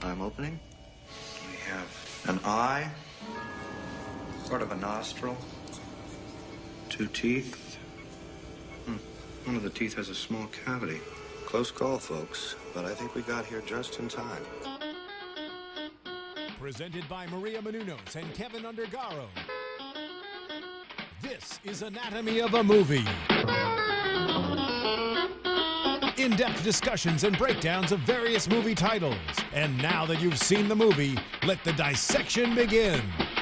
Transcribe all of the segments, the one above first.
I'm opening. We have an eye, sort of a nostril, 2 teeth. One of the teeth has a small cavity. Close call, folks, but I think we got here just in time. Presented by Maria Menounos and Kevin Undergaro. This is Anatomy of a Movie. In-depth discussions and breakdowns of various movie titles. And now that you've seen the movie, let the dissection begin.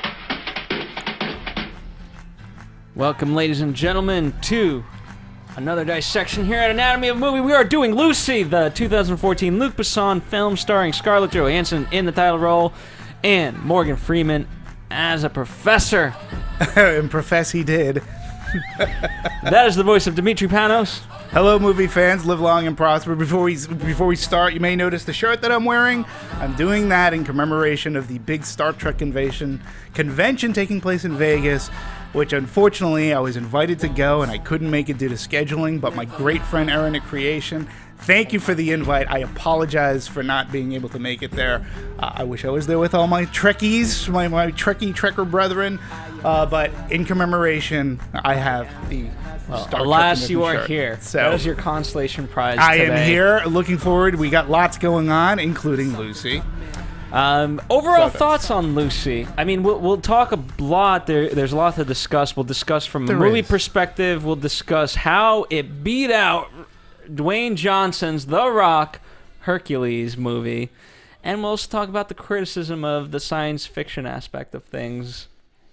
Welcome, ladies and gentlemen, to another dissection here at Anatomy of a Movie. We are doing Lucy, the 2014 Luc Besson film starring Scarlett Johansson in the title role and Morgan Freeman as a professor. And profess he did. That is the voice of Demetri Panos. Hello, movie fans. Live long and prosper. Before we start, you may notice the shirt that I'm wearing. I'm doing that in commemoration of the big Star Trek convention taking place in Vegas, which unfortunately I was invited to go and I couldn't make it due to scheduling, but my great friend Erin at Creation, thank you for the invite. I apologize for not being able to make it there. I wish I was there with all my Trekkies, my Trekker brethren, but in commemoration, I have the Star Trek alas, you are shirt. here. So that is your consolation prize I today. am here, looking forward. We got lots going on, including Lucy. Overall thoughts on Lucy. I mean, we'll talk a lot. There's a lot to discuss. We'll discuss from a movie perspective. We'll discuss how it beat out Dwayne Johnson's The Rock Hercules movie. And we'll also talk about the criticism of the science fiction aspect of things.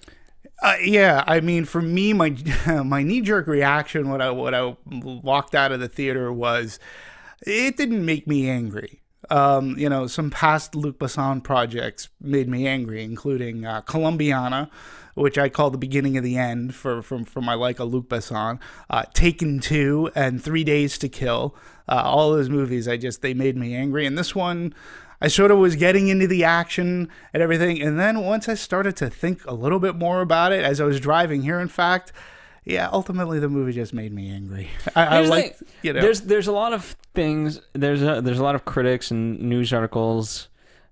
Yeah, I mean, for me, my knee-jerk reaction when I walked out of the theater was, it didn't make me angry. Some past Luc Besson projects made me angry, including Colombiana, which I call the beginning of the end for my like a Luc Besson, Taken 2, and 3 Days to Kill. All those movies, they made me angry. And this one, I sort of was getting into the action and everything. And then once I started to think a little bit more about it as I was driving here, in fact, yeah, ultimately the movie just made me angry. I like, there's a lot of things. There's a lot of critics and news articles.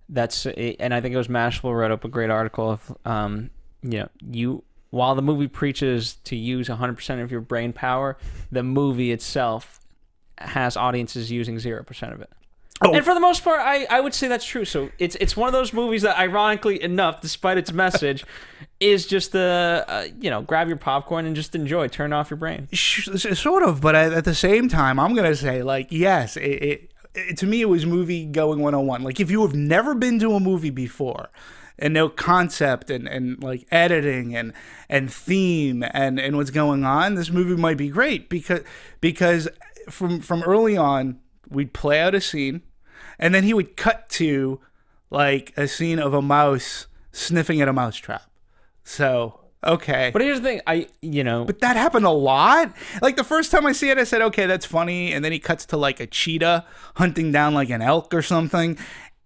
And I think it was Mashable wrote up a great article of, while the movie preaches to use 100% of your brain power, the movie itself has audiences using 0% of it. Oh. And for the most part, I would say that's true. So it's one of those movies that, ironically enough, despite its message, is just grab your popcorn and just enjoy. Turn off your brain. Sort of, but at the same time, I'm gonna say, yes, to me it was movie going 101. Like, if you have never been to a movie before and know concept and like editing and theme and what's going on, this movie might be great because from early on, we'd play out a scene, and then he would cut to, like, a scene of a mouse sniffing at a mousetrap. So, okay. But here's the thing, But that happened a lot. Like, the first time I see it, I said, okay, that's funny, and then he cuts to, like, a cheetah hunting down, like, an elk or something.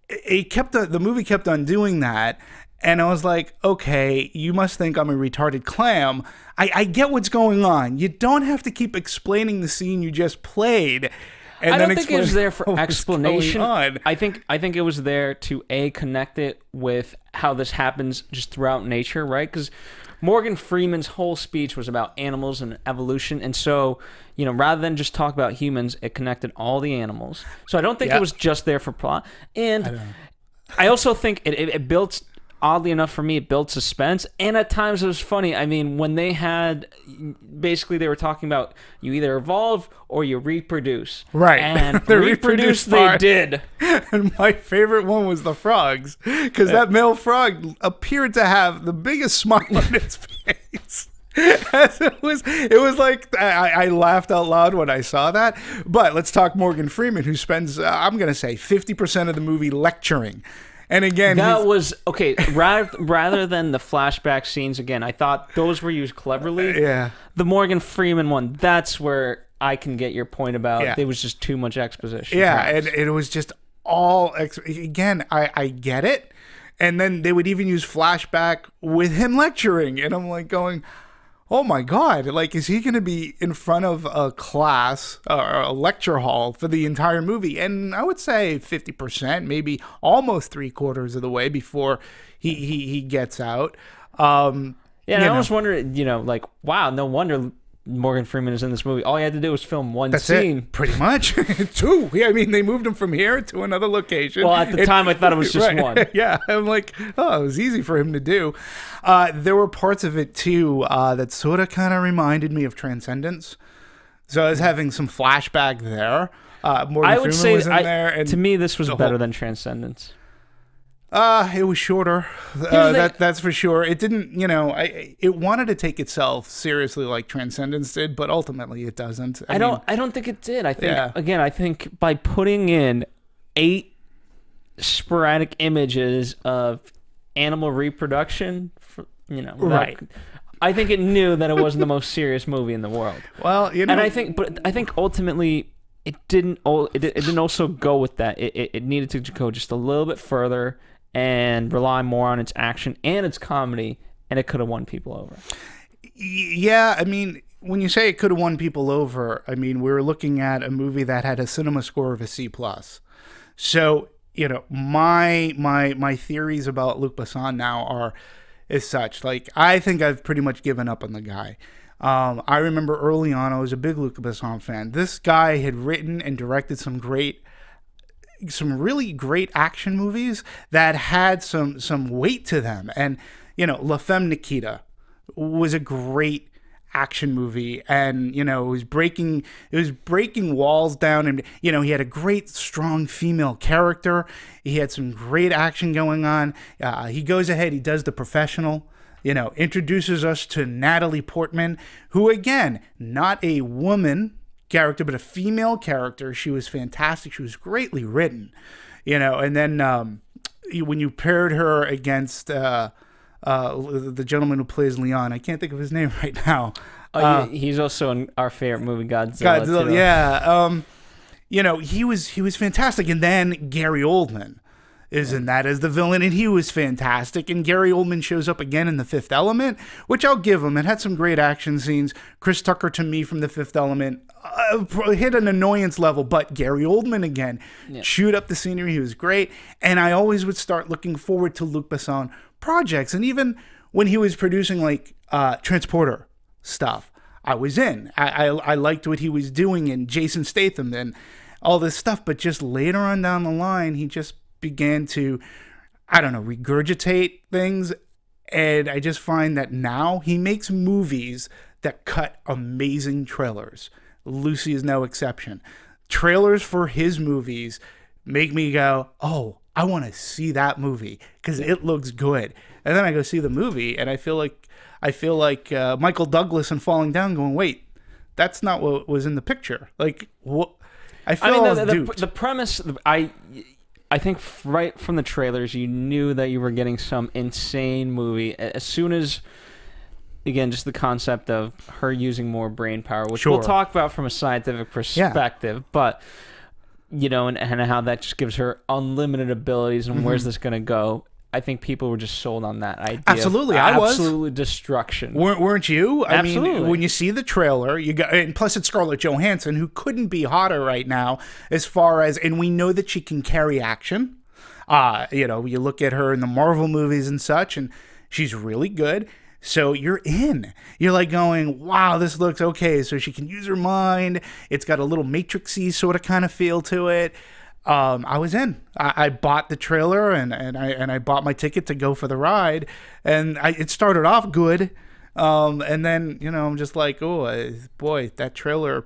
The movie kept on doing that, and I was like, okay, you must think I'm a retarded clam. I get what's going on. You don't have to keep explaining the scene you just played. And I don't think it was there for explanation. I think it was there to connect it with how this happens just throughout nature, right? Because Morgan Freeman's whole speech was about animals and evolution, and so rather than just talk about humans, it connected all the animals. So I don't think it was just there for plot. And I also think it built. Oddly enough for me, it built suspense, and at times it was funny. I mean, when they were talking about you either evolve or you reproduce. Right. And the reproduce they did. And my favorite one was the frogs, because that male frog appeared to have the biggest smile on its face. It was like, I laughed out loud when I saw that. But let's talk Morgan Freeman, who spends, I'm going to say, 50% of the movie lecturing. And again, that was okay. Rather than the flashback scenes, again, I thought those were used cleverly. Yeah. The Morgan Freeman one, that's where I can get your point about it was just too much exposition. Yeah, and it was just all again. I get it, and then they would even use flashback with him lecturing, and I'm like going, oh my God, like, is he going to be in front of a class or a lecture hall for the entire movie? And I would say 50%, maybe almost 3/4 of the way before he gets out. Yeah, and I always wonder, like, wow, no wonder Morgan Freeman is in this movie. All he had to do was film one scene. It, pretty much. 2. Yeah, I mean, they moved him from here to another location. Well, at the time, I thought it was just one. Yeah, I'm like, oh, it was easy for him to do. There were parts of it, too, that sort of kind of reminded me of Transcendence. So I was having some flashback there. Morgan Freeman was in there. And to me, this was better than Transcendence. It was shorter. That's for sure. It didn't, it wanted to take itself seriously like Transcendence did, but ultimately it doesn't. I don't think it did. I think I think by putting in 8 sporadic images of animal reproduction, right. I think it knew that it wasn't the most serious movie in the world. Well, and I think ultimately it didn't also go with that. It needed to go just a little bit further and rely more on its action and its comedy, and it could have won people over. Yeah, I mean, when you say it could have won people over, I mean, we were looking at a movie that had a cinema score of a C+. So, my theories about Luc Besson now is such. Like, I think I've pretty much given up on the guy. I remember early on, I was a big Luc Besson fan. This guy had written and directed some really great action movies that had some weight to them. And, La Femme Nikita was a great action movie, and, it was breaking walls down, and, he had a great, strong female character. He had some great action going on. He goes ahead, he does The Professional, introduces us to Natalie Portman, who, again, not a woman character, but a female character. She was fantastic. She was greatly written, and then when you paired her against the gentleman who plays Leon, I can't think of his name right now. He's also in our favorite movie, Godzilla too. Yeah. He was fantastic. And then Gary Oldman is in that as the villain, and he was fantastic. And Gary Oldman shows up again in The Fifth Element, which I'll give him. It had some great action scenes. Chris Tucker, to me, from The Fifth Element, hit an annoyance level, but Gary Oldman again chewed up the scenery. He was great. And I always would start looking forward to Luc Besson projects. And even when he was producing like Transporter stuff, I was in. I liked what he was doing, and Jason Statham and all this stuff. But just later on down the line, he just began to, regurgitate things. And I just find that now he makes movies that cut amazing trailers. Lucy is no exception. Trailers for his movies make me go, oh, I want to see that movie because it looks good. And then I go see the movie, and I feel like Michael Douglas in Falling Down, going, wait, that's not what was in the picture. Like, what? The premise, I think right from the trailers, you knew that you were getting some insane movie. As soon as, again, just the concept of her using more brain power, which we'll talk about from a scientific perspective, but, and how that just gives her unlimited abilities, and where's this going to go? I think people were just sold on that idea. Absolutely, I was. Absolute destruction. Weren't you? Absolutely. I mean, when you see the trailer, and plus it's Scarlett Johansson, who couldn't be hotter right now, as far as, and we know that she can carry action. You look at her in the Marvel movies and such, and she's really good. So you're in. You're like going, wow, this looks okay. So she can use her mind. It's got a little Matrix-y sort of kind of feel to it. I was in. I bought the trailer and I bought my ticket to go for the ride, and it started off good, and then I'm just like, oh boy, that trailer,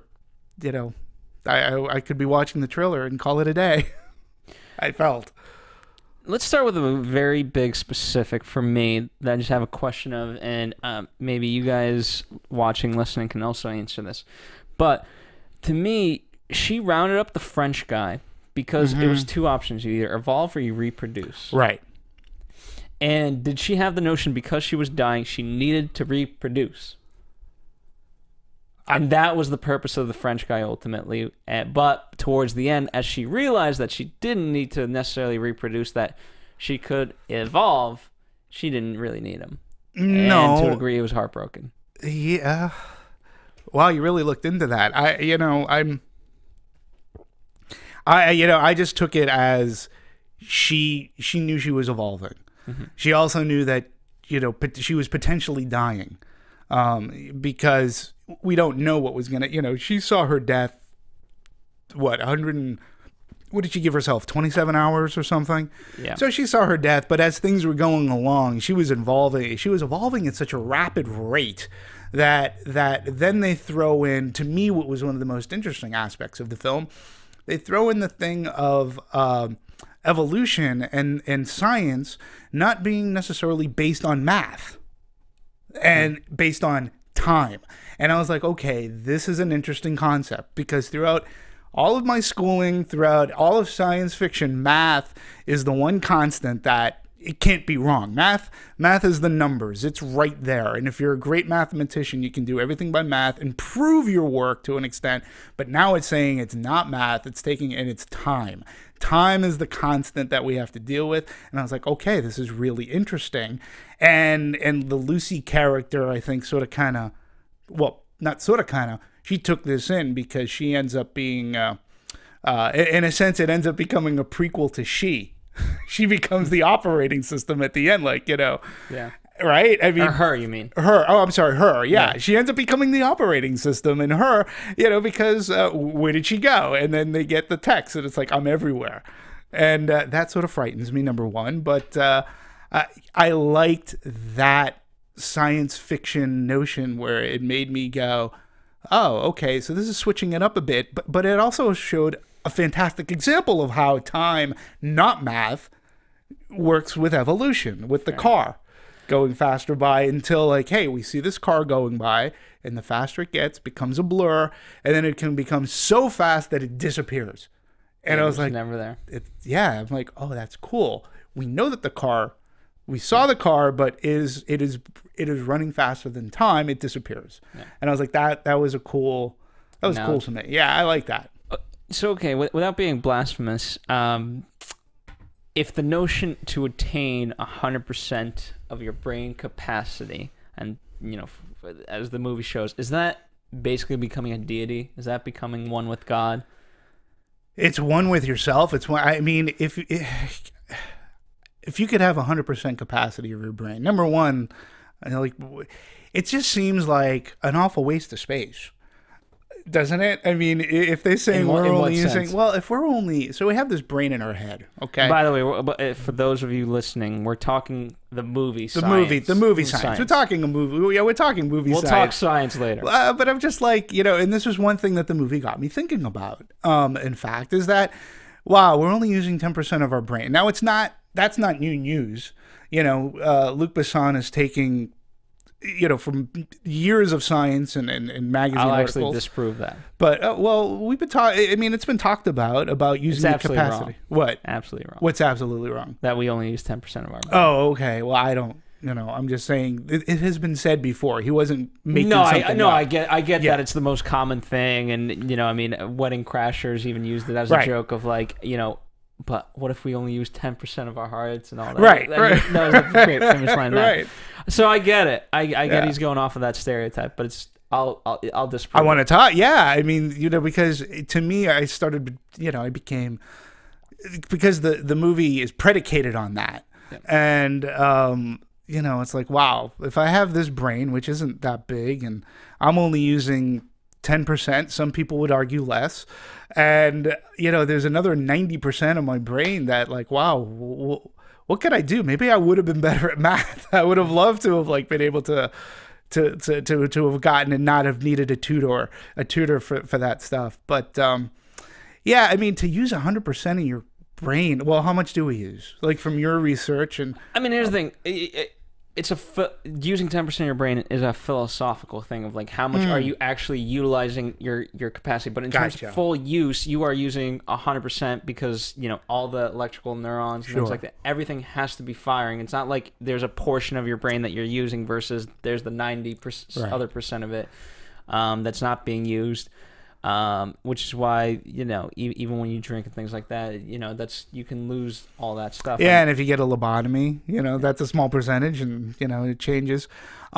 I could be watching the trailer and call it a day. I felt. Let's start with a very big specific for me that I just have a question of, and maybe you guys watching, listening can also answer this. But to me, she rounded up the French guy because it was 2 options. You either evolve or you reproduce. Right. And did she have the notion because she was dying, she needed to reproduce? And that was the purpose of the French guy ultimately. But towards the end, as she realized that she didn't need to necessarily reproduce, that she could evolve, she didn't really need him. No. And to a degree, it was heartbroken. Yeah. Wow, you really looked into that. I just took it as she knew she was evolving. Mm-hmm. She also knew that, she was potentially dying, because we don't know what was gonna. She saw her death. What what did she give herself? 27 hours or something. Yeah. So she saw her death, but as things were going along, she was evolving at such a rapid rate that then they throw in, to me, what was one of the most interesting aspects of the film. They throw in the thing of evolution and science not being necessarily based on math and based on time. And I was like, okay, this is an interesting concept, because throughout all of my schooling, throughout all of science fiction, math is the one constant that it can't be wrong. Math is the numbers. It's right there. And if you're a great mathematician, you can do everything by math and prove your work to an extent. But now it's saying it's not math. It's it's time. Time is the constant that we have to deal with. And I was like, okay, this is really interesting. And the Lucy character, I think, she took this in, because she ends up being, in a sense, it ends up becoming a prequel to She. She becomes the operating system at the end, Yeah. Right? I mean, or her, you mean? Her. Oh, I'm sorry, her. Yeah. She ends up becoming the operating system, and her, because where did she go? And then they get the text, and it's like, I'm everywhere. And that sort of frightens me, number one. But I liked that science fiction notion where it made me go, oh, okay, so this is switching it up a bit. But it also showed a fantastic example of how time, not math, works with evolution, with the car going faster by, until hey, we see this car going by, and the faster it gets, becomes a blur, and then it can become so fast that it disappears. And I was like, never there. I'm like, oh, that's cool. We know that we saw the car, but it is running faster than time. It disappears. Yeah. And I was like, that was cool to me. Yeah, I like that. So, okay, without being blasphemous, if the notion to attain 100% of your brain capacity, and, as the movie shows, is that basically becoming a deity? Is that becoming one with God? It's one with yourself. It's one. I mean, if you could have 100% capacity of your brain, number one, it just seems like an awful waste of space. Doesn't it? I mean, if they say we're only using, so we have this brain in our head, okay? By the way, for those of you listening, we're talking the movie science. The movie science. We're talking a movie. Yeah, we're talking movie science. We'll talk science later. But I'm just like, and this was one thing that the movie got me thinking about, in fact, is that, wow, we're only using 10% of our brain. Now, that's not new news. Luc Besson is taking, from years of science and magazine I'll articles. Actually disprove that. But, we've been talking, I mean, it's been talked about using the capacity. Wrong. What? Absolutely wrong. What's absolutely wrong? That we only use 10% of our brain. Oh, okay. Well, I don't, I'm just saying, it has been said before. He wasn't making something up. I get that it's the most common thing. And, I mean, Wedding Crashers even used it as a joke of but what if we only use 10% of our hearts and all that? Right. That was a great famous line. Right. So I get it. I get he's going off of that stereotype, but I'll disprove. I want to talk. Yeah, I mean, because to me, I started. I became, because the movie is predicated on that, and it's like, wow, if I have this brain, which isn't that big, and I'm only using 10%, some people would argue less, and there's another 90% of my brain that, like, wow, what could I do? Maybe I would have been better at math. I would have loved to have been able to have gotten and not have needed a tutor for that stuff. But I mean, to use 100% of your brain, well, how much do we use? Like, from your research? And I mean, here's the thing. It's using 10% of your brain is a philosophical thing of how much are you actually utilizing your capacity. But in terms of full use, you are using 100% because all the electrical neurons and things like that. Everything has to be firing. It's not like there's a portion of your brain that you're using versus there's the 90% other percent of it that's not being used. which is why, even when you drink and things like that, you can lose all that stuff. Yeah, and if you get a lobotomy, that's a small percentage, and it changes.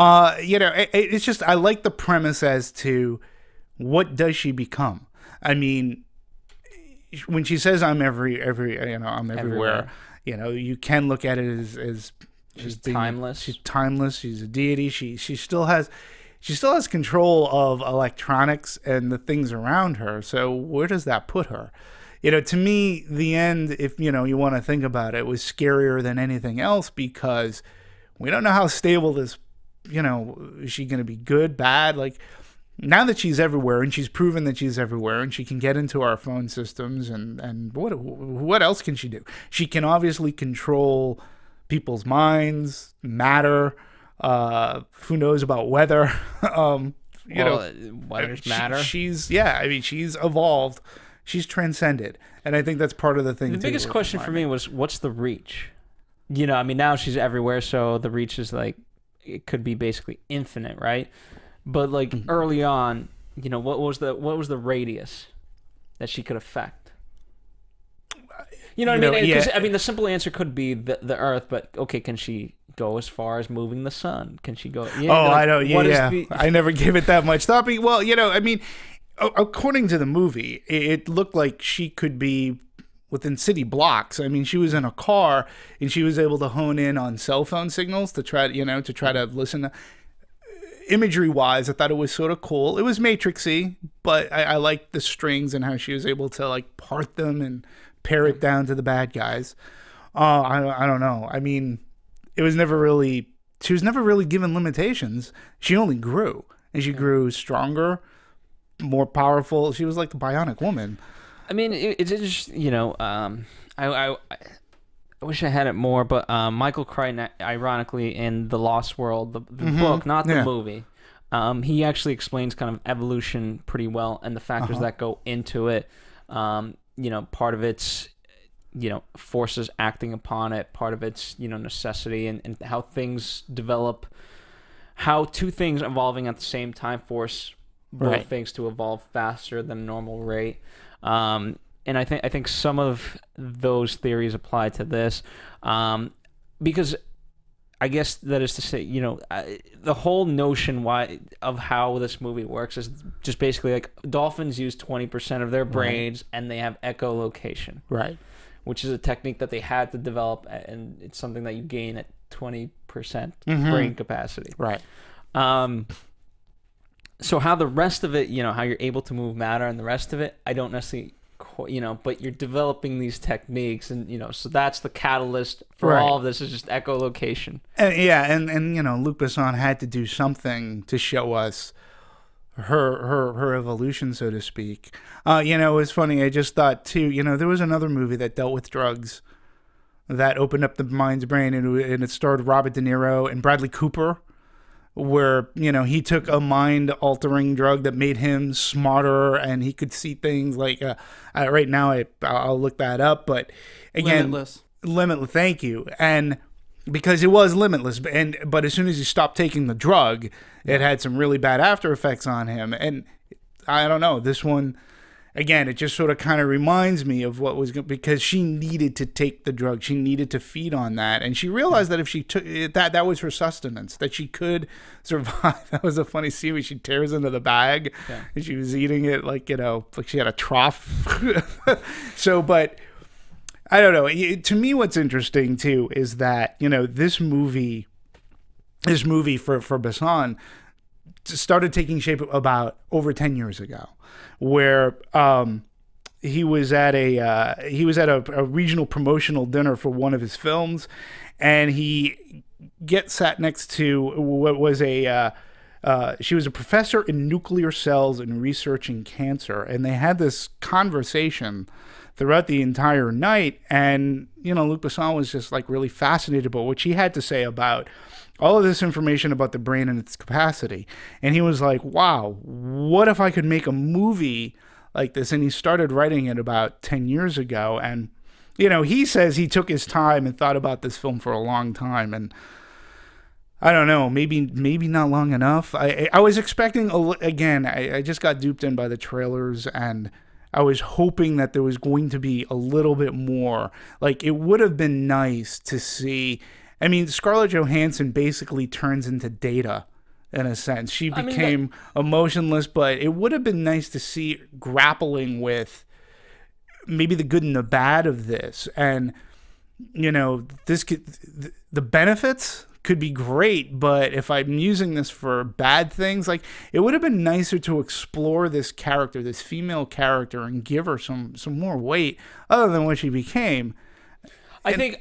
It's just, I like the premise as to what does she become. I mean, when she says I'm I'm everywhere. You can look at it as she's timeless. She's timeless. She's a deity. She still has control of electronics and the things around her. So where does that put her? To me, the end, if you want to think about it, was scarier than anything else, because we don't know how stable this. Is she going to be good, bad? Like, now that she's everywhere, and she's proven that she's everywhere, and she can get into our phone systems, and what else can she do? She can obviously control people's minds, matter. Who knows about weather? Weather's matter. She's evolved. She's transcended, and I think that's part of the thing. The biggest question for me was, what's the reach? Now she's everywhere, so the reach is like, it could be basically infinite, right? But like early on, what was the radius that she could affect? You know what I mean? Yeah. The simple answer could be the Earth, but okay, can she go as far as moving the sun? Can she go? I know. Yeah. I never gave it that much thought. But, well, according to the movie, it looked like she could be within city blocks. I mean, she was in a car, and she was able to hone in on cell phone signals to try to listen. Imagery wise, I thought it was sort of cool. It was Matrixy, but I liked the strings and how she was able to like part them and pare it down to the bad guys. I don't know. I mean, she was never really given limitations. She only grew, and she grew stronger, more powerful. She was like the Bionic Woman. I mean, it's just, I wish I had it more, but Michael Crichton, ironically, in The Lost World, the book, not the movie, he actually explains kind of evolution pretty well, and the factors that go into it. Part of it's, forces acting upon it. Part of it's, necessity, and how things develop, how two things evolving at the same time force both things to evolve faster than normal rate. And I think some of those theories apply to this, because I guess that is to say, the whole notion of how this movie works is just basically like dolphins use 20% of their brains, and they have echolocation, right? Which is a technique that they had to develop, and it's something that you gain at 20% brain capacity, right? So how the rest of it, how you're able to move matter and the rest of it, I don't necessarily. But you're developing these techniques, and so that's the catalyst for all of this, is just echolocation. And Luc Besson had to do something to show us her evolution, so to speak. It was funny. I just thought too. There was another movie that dealt with drugs that opened up the mind's brain, and it starred Robert De Niro and Bradley Cooper, where he took a mind-altering drug that made him smarter, and he could see things like right now I'll look that up, but again, limitless. Thank you. And because it was limitless, but as soon as he stopped taking the drug, it had some really bad after effects on him. And I don't know, this one, again, it just sort of kind of reminds me of what was because she needed to take the drug. She needed to feed on that. And she realized that if she took that was her sustenance, that she could survive. That was a funny scene where she tears into the bag and she was eating it like she had a trough. So, but I don't know. To me, what's interesting too is that, this movie for Besson started taking shape about over 10 years ago, where he was at a regional promotional dinner for one of his films, and he sat next to what was she was a professor in nuclear cells and researching cancer, and they had this conversation throughout the entire night, and Luc Besson was just like really fascinated by what she had to say about all of this information about the brain and its capacity. And he was like, wow, what if I could make a movie like this? And he started writing it about 10 years ago. And, he says he took his time and thought about this film for a long time. And I don't know, maybe not long enough. I was expecting, again, I just got duped in by the trailers, and I was hoping that there was going to be a little bit more. Like, it would have been nice to see. I mean, Scarlett Johansson basically turns into Data, in a sense. She became emotionless, but it would have been nice to see grappling with maybe the good and the bad of this. And, you know, the benefits could be great, but if I'm using this for bad things, like, it would have been nicer to explore this character, this female character, and give her some more weight other than what she became. I think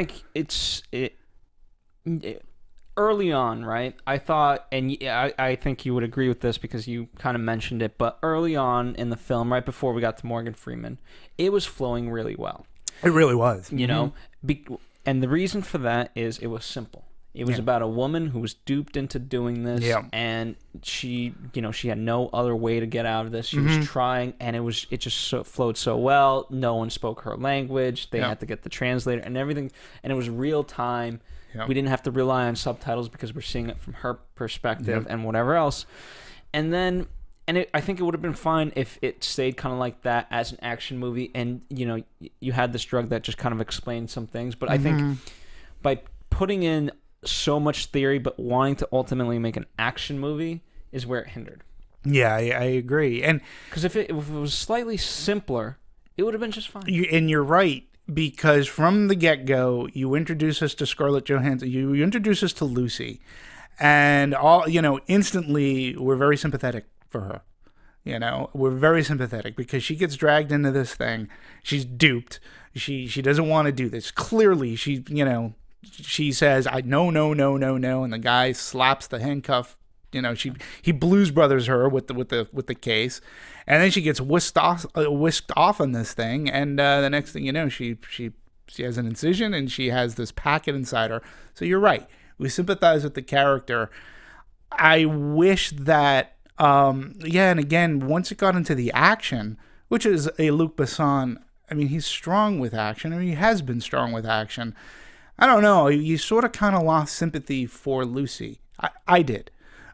early on, right? I thought, and I think you would agree with this because you kind of mentioned it, but early on in the film, right before we got to Morgan Freeman, it was flowing really well. It really was. You know, and the reason for that is it was simple. It was about a woman who was duped into doing this, and she had no other way to get out of this. She was trying, and it just flowed so well. No one spoke her language. They had to get the translator and everything, and it was real time. We didn't have to rely on subtitles because we're seeing it from her perspective and whatever else. And then, I think it would have been fine if it stayed kind of like that as an action movie, and you had this drug that just kind of explained some things. But I think by putting in so much theory but wanting to ultimately make an action movie is where it hindered. Yeah, I agree. And because if it was slightly simpler, it would have been just fine. And you're right, because from the get-go, you introduce us to Scarlett Johansson, you introduce us to Lucy, and instantly we're very sympathetic for her. We're very sympathetic because she gets dragged into this thing. She's duped. She doesn't want to do this. Clearly, she says, no, and the guy slaps the handcuff. He Blues Brothers her with the case, and then she gets whisked off on this thing, and the next thing you know, she has an incision and she has this packet inside her. So you're right, we sympathize with the character. I wish that, and again, once it got into the action, which is a Luc Besson, I mean, he's strong with action. I mean, he has been strong with action. I don't know. You sort of kind of lost sympathy for Lucy. I did.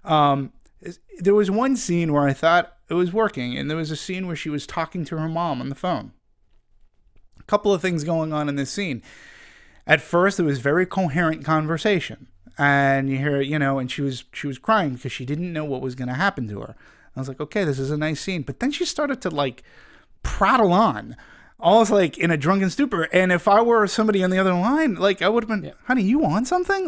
There was one scene where I thought it was working, and there was a scene where she was talking to her mom on the phone. A couple of things going on in this scene. At first, it was very coherent conversation, and you hear, and she was crying because she didn't know what was going to happen to her. I was like, okay, this is a nice scene. But then she started to prattle on, almost like in a drunken stupor. And if I were somebody on the other line, I would have been, honey, you want something?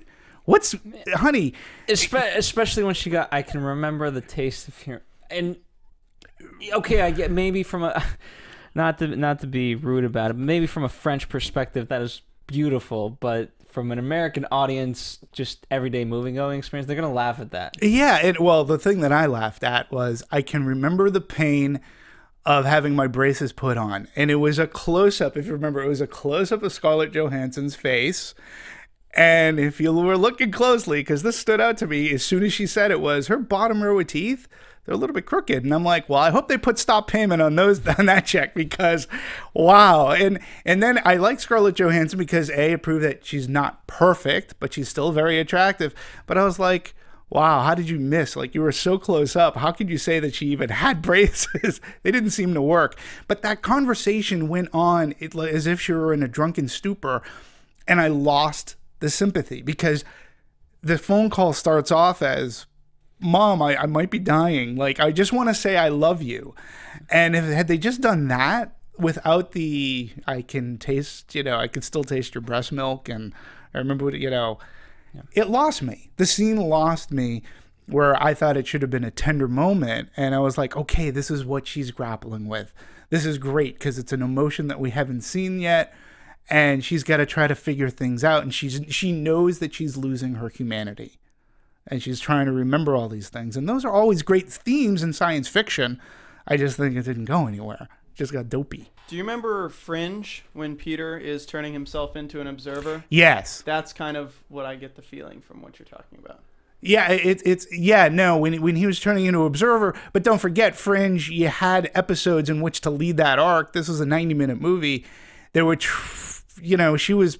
Honey? Especially when she got, I can remember the taste of here. And, okay, I get maybe from a, not to be rude about it, but maybe from a French perspective, that is beautiful. But from an American audience, just everyday movie-going experience, they're going to laugh at that. Yeah, well, the thing that I laughed at was I can remember the pain of having my braces put on. And it was a close-up, if you remember, it was a close-up of Scarlett Johansson's face. And if you were looking closely, because this stood out to me as soon as she said it, was her bottom row of teeth, they're a little bit crooked. And I'm like, well, I hope they put stop payment on that check, because wow. And then I like Scarlett Johansson because it proved that she's not perfect, but she's still very attractive. But I was like, wow, how did you miss? You were so close up. How could you say that she even had braces? They didn't seem to work. But that conversation went on as if she were in a drunken stupor, and I lost the sympathy because the phone call starts off as, Mom, I might be dying. I just want to say I love you. And had they just done that without the, I can taste, I could still taste your breast milk, and I remember what, it lost me. The scene lost me, where I thought it should have been a tender moment. And I was like, okay, this is what she's grappling with. This is great because it's an emotion that we haven't seen yet. And she's got to try to figure things out. And she knows that she's losing her humanity. And she's trying to remember all these things. And those are always great themes in science fiction. I just think it didn't go anywhere. It just got dopey. Do you remember Fringe, when Peter is turning himself into an observer? Yes. That's kind of what I get the feeling from what you're talking about. Yeah, when he was turning into observer, but don't forget, Fringe, you had episodes in which to lead that arc. This was a 90-minute movie. There were,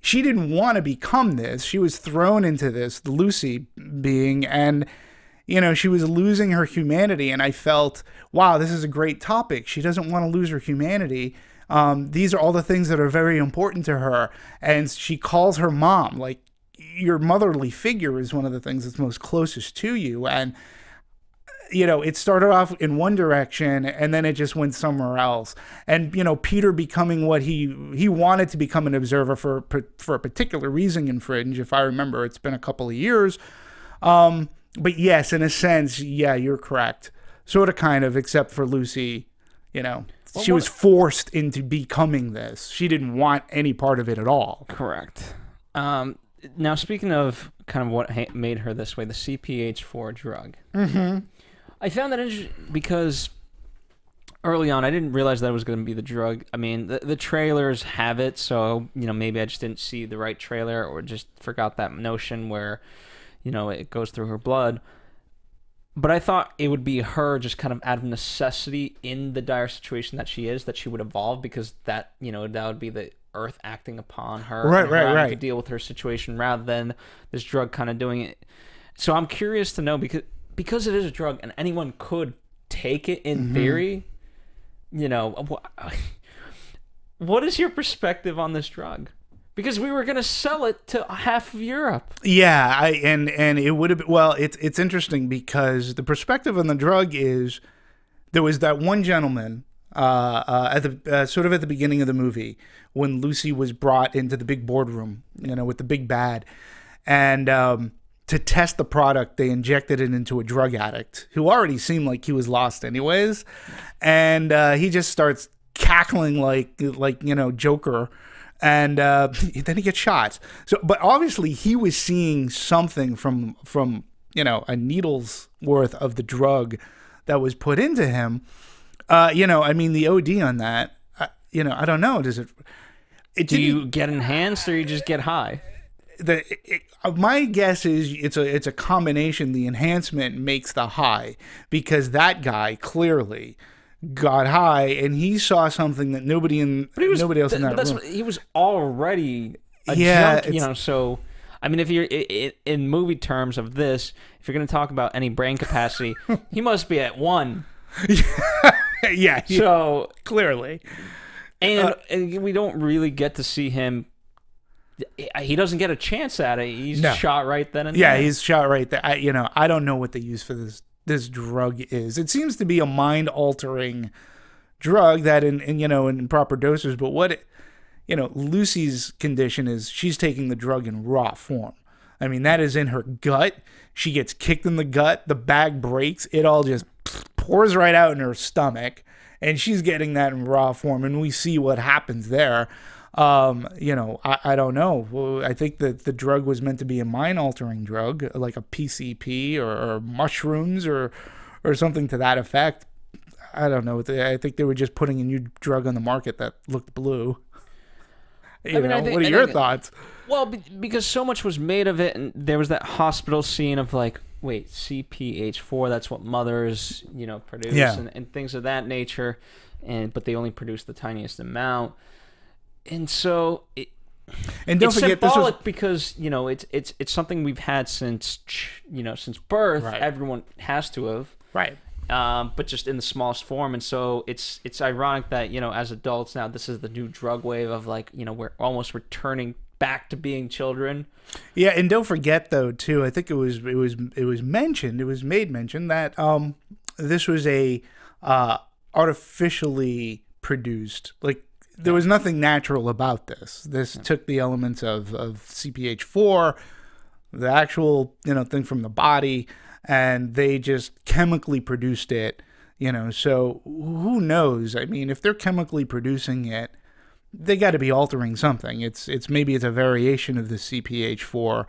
she didn't want to become this. She was thrown into this, the Lucy being, and she was losing her humanity. And I felt, wow, this is a great topic. She doesn't want to lose her humanity. These are all the things that are very important to her. And she calls her mom, like, your motherly figure is one of the things that's most closest to you. And it started off in one direction and then it just went somewhere else. And, Peter becoming what he wanted to become, an observer for a particular reason in Fringe. If I remember, it's been a couple of years. But yes, in a sense, yeah, you're correct. Sort of, kind of, except for Lucy, she was forced into becoming this. She didn't want any part of it at all. Correct. Now, speaking of kind of what made her this way, the CPH4 drug. Mm-hmm. I found that interesting because early on, I didn't realize that was going to be the drug. I mean, the trailers have it, so, maybe I just didn't see the right trailer or just forgot that notion where, it goes through her blood. But I thought it would be her just kind of out of necessity in the dire situation that she is, that she would evolve, because that, that would be the Earth acting upon her. Right. To deal with her situation rather than this drug kind of doing it. So I'm curious to know, because it is a drug and anyone could take it in theory, what is your perspective on this drug? Because we were going to sell it to half of Europe. Yeah, and it would have been, well, it's interesting because the perspective on the drug is there was that one gentleman at the sort of at the beginning of the movie when Lucy was brought into the big boardroom, with the big bad, and to test the product, they injected it into a drug addict who already seemed like he was lost anyways, and he just starts cackling like Joker. And then he gets shot. So, but obviously he was seeing something from a needle's worth of the drug that was put into him. I mean, the OD on that. I don't know. Does it? Do you get enhanced or you just get high? My guess is it's a combination. The enhancement makes the high because that guy clearly got high and he saw something that nobody else in that room. He was already a junkie, so I mean, if you're in movie terms of this, if you're going to talk about any brain capacity, he must be at 1. Yeah, so clearly, and we don't really get to see him. He doesn't get a chance at it. He's shot right then and there. Yeah, he's shot right there. I don't know what they use for this drug is. It seems to be a mind-altering drug that in proper doses, but what Lucy's condition is, she's taking the drug in raw form. I mean, that is in her gut. She gets kicked in the gut, the bag breaks, it all just pours right out in her stomach, and she's getting that in raw form, and we see what happens there. I don't know. I think that the drug was meant to be a mind-altering drug, like a PCP or mushrooms or something to that effect. I don't know. I think they were just putting a new drug on the market that looked blue. What are your thoughts? Well, because so much was made of it, and there was that hospital scene of like, wait, CPH4, that's what mothers, produce, and things of that nature, but they only produce the tiniest amount. And so don't forget, symbolic, this was because it's something we've had since birth. Right. Everyone has to have, right? But just in the smallest form. And so it's ironic that as adults now, this is the new drug wave of we're almost returning back to being children. Yeah, and don't forget though too. I think it was mentioned. It was made mention that this was a artificially produced, like. There was nothing natural about this. This took the elements of CPH4, the actual thing from the body, and they just chemically produced it. So who knows? I mean, if they're chemically producing it, they got to be altering something. It's maybe it's a variation of the CPH4.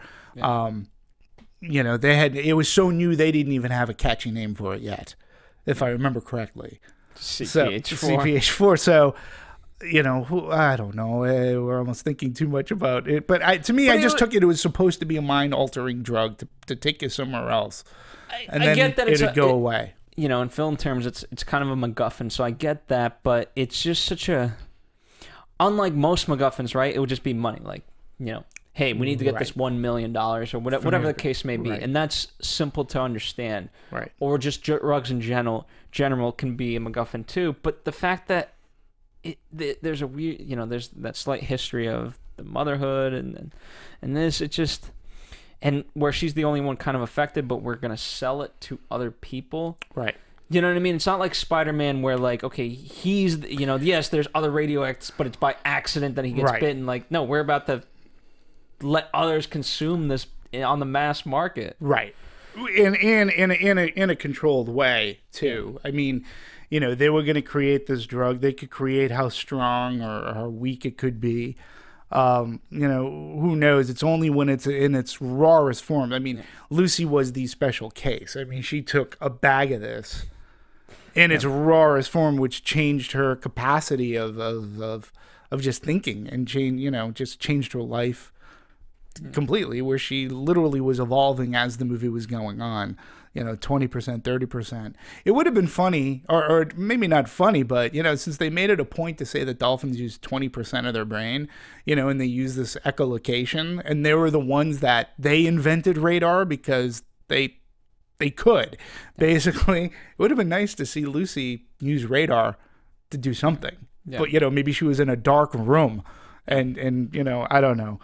Yeah. It was so new they didn't even have a catchy name for it yet, if I remember correctly. CPH4. So. I don't know. We're almost thinking too much about it. But I just took it. It was supposed to be a mind-altering drug to take you somewhere else, and then get that it'd go away. In film terms, it's kind of a MacGuffin. So I get that, but it's just such a unlike most MacGuffins, right? It would just be money. Like hey, we need to get this $1 million or whatever the case may be. Right. And that's simple to understand. Right. Or just drugs in general can be a MacGuffin too. But the fact that there's a weird, there's that slight history of the motherhood and this, it just, and where she's the only one kind of affected, but we're going to sell it to other people. Right. You know what I mean? It's not like Spider-Man where, like, okay, he's, yes, there's other radioactives, but it's by accident that he gets bitten. Like, no, we're about to let others consume this on the mass market. Right. In a controlled way, too. I mean, they were going to create this drug. They could create how strong or how weak it could be. Who knows? It's only when it's in its rawest form. I mean, Lucy was the special case. I mean, she took a bag of this in its rawest form, which changed her capacity of just thinking and just changed her life completely, where she literally was evolving as the movie was going on. 20%, 30%. It would have been funny, or maybe not funny, but, since they made it a point to say that dolphins use 20% of their brain, and they use this echolocation, and they were the ones that they invented radar because they could. Basically, it would have been nice to see Lucy use radar to do something. Yeah. But, maybe she was in a dark room and I don't know.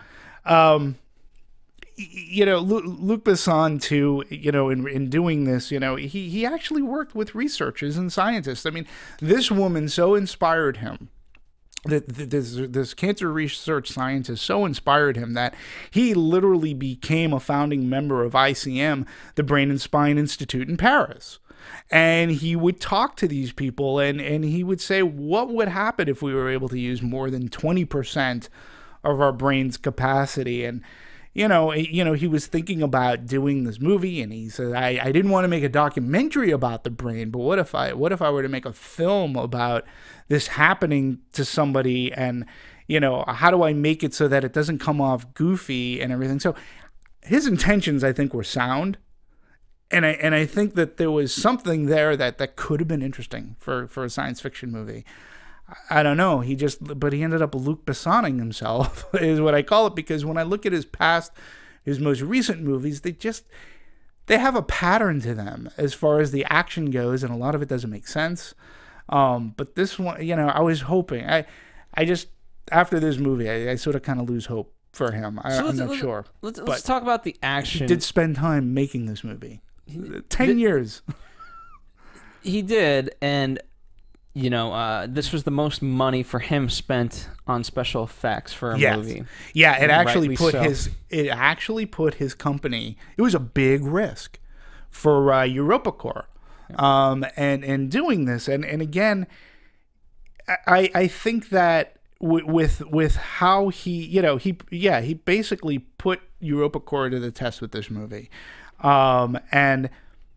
Luc Besson too, in doing this, he actually worked with researchers and scientists. I mean, this woman so inspired him, this cancer research scientist so inspired him that he literally became a founding member of ICM, the Brain and Spine Institute in Paris. And he would talk to these people and he would say, what would happen if we were able to use more than 20% of our brain's capacity? And he was thinking about doing this movie, and he said, I didn't want to make a documentary about the brain, but what if I were to make a film about this happening to somebody, and, how do I make it so that it doesn't come off goofy and everything? So his intentions, I think, were sound, and I think that there was something there that could have been interesting for a science fiction movie. I don't know. But he ended up Luc Bessoning himself, is what I call it, because when I look at his most recent movies, they have a pattern to them as far as the action goes, and a lot of it doesn't make sense. But this one, I was hoping. I just, after this movie, I sort of kind of lose hope for him. I'm not sure. Let's talk about the action. He did spend time making this movie. 10 years. He did, and this was the most money for him spent on special effects for a movie. Yeah, it actually put his company. It was a big risk for EuropaCorp, and doing this. And again, I think that with how he basically put EuropaCorp to the test with this movie, and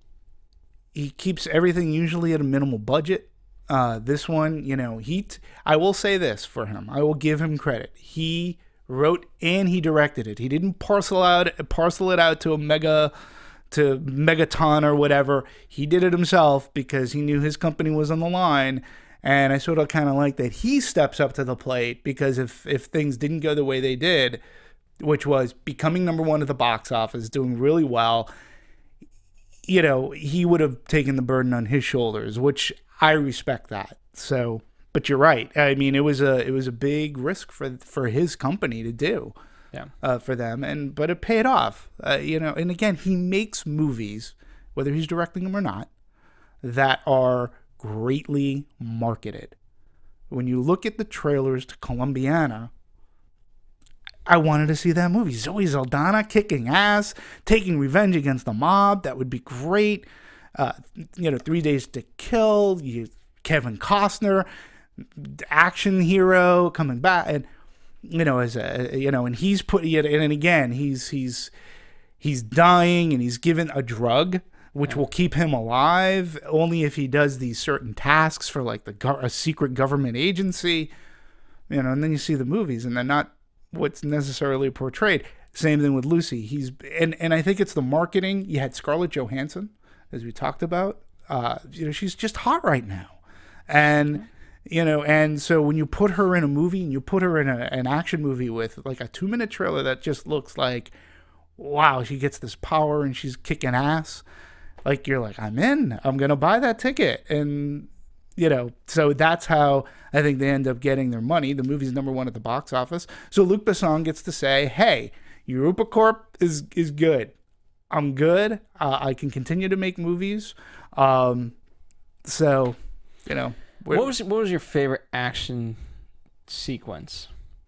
he keeps everything usually at a minimal budget. This one, I will say this for him. I will give him credit. He wrote and he directed it. He didn't parcel it out to Megaton or whatever. He did it himself because he knew his company was on the line. And I sort of kind of like that he steps up to the plate, because if things didn't go the way they did, which was becoming #1 at the box office, doing really well, he would have taken the burden on his shoulders, which I respect that. So, but you're right. I mean, it was a big risk for his company to do, for them, but it paid off. And again, he makes movies, whether he's directing them or not, that are greatly marketed. When you look at the trailers to Colombiana, I wanted to see that movie. Zoe Saldana kicking ass, taking revenge against the mob. That would be great. 3 Days to Kill, Kevin Costner, action hero coming back, and and he's put it, and again he's dying, and he's given a drug which will keep him alive only if he does these certain tasks for like a secret government agency, and then you see the movies and they're not what's necessarily portrayed. Same thing with Lucy. And I think it's the marketing. You had Scarlett Johansson, as we talked about. She's just hot right now, and You know, and so when you put her in a movie and you put her in an action movie with like a 2-minute trailer that just looks like, wow, she gets this power and she's kicking ass. Like, you're like, I'm in. I'm going to buy that ticket. And, you know, so that's how I think they end up getting their money. The movie's #1 at the box office. So Luc Besson gets to say, hey, Europa Corp is good. I'm good. I can continue to make movies. So, you know. What was your favorite action sequence?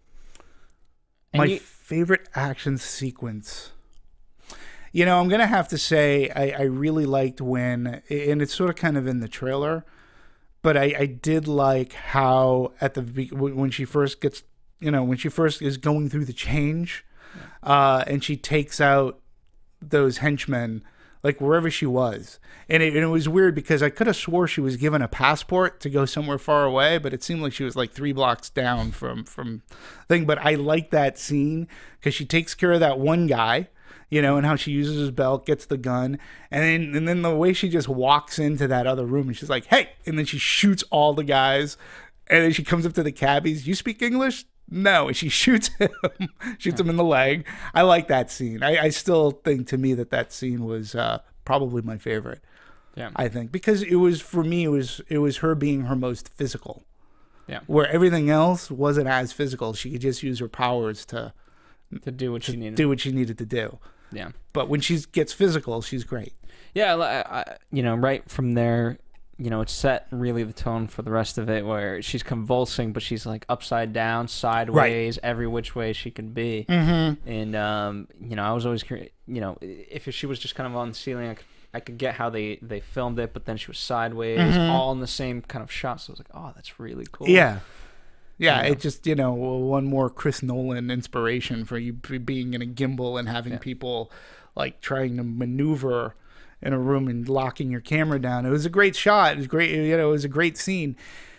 My favorite action sequence. You know, I'm going to have to say I really liked when, and it's sort of kind of in the trailer, but I did like how when she first gets, you know, when she first is going through the change, and she takes out those henchmen, like wherever she was. And it was weird because I could have swore she was given a passport to go somewhere far away, but it seemed like she was like 3 blocks down from thing. But I like that scene because she takes care of that one guy, you know, and how she uses his belt, gets the gun, and then the way she just walks into that other room and she's like, hey, and then she shoots all the guys, and then she comes up to the cabbies, you speak English? No, and she shoots him, him in the leg. I like that scene. I still think, to me, that scene was probably my favorite. Yeah, I think because it was, for me, it was her being her most physical. Yeah, where everything else wasn't as physical. She could just use her powers to do what she needed. Do what she needed to do. Yeah, but when she gets physical, she's great. Yeah, you know, right from there, you know, it's set really the tone for the rest of it, where she's convulsing, but she's like upside down, sideways, right, every which way she can be. Mm-hmm. And you know, I was always curious, you know, if she was just kind of on the ceiling, I could get how they filmed it, but then she was sideways, all in the same kind of shot. So I was like, oh, that's really cool. Yeah. Yeah, you know? It just, you know, one more Chris Nolan inspiration for you being in a gimbal and having people like trying to maneuver in a room and locking your camera down. It was a great shot. It was great. You know, it was a great scene.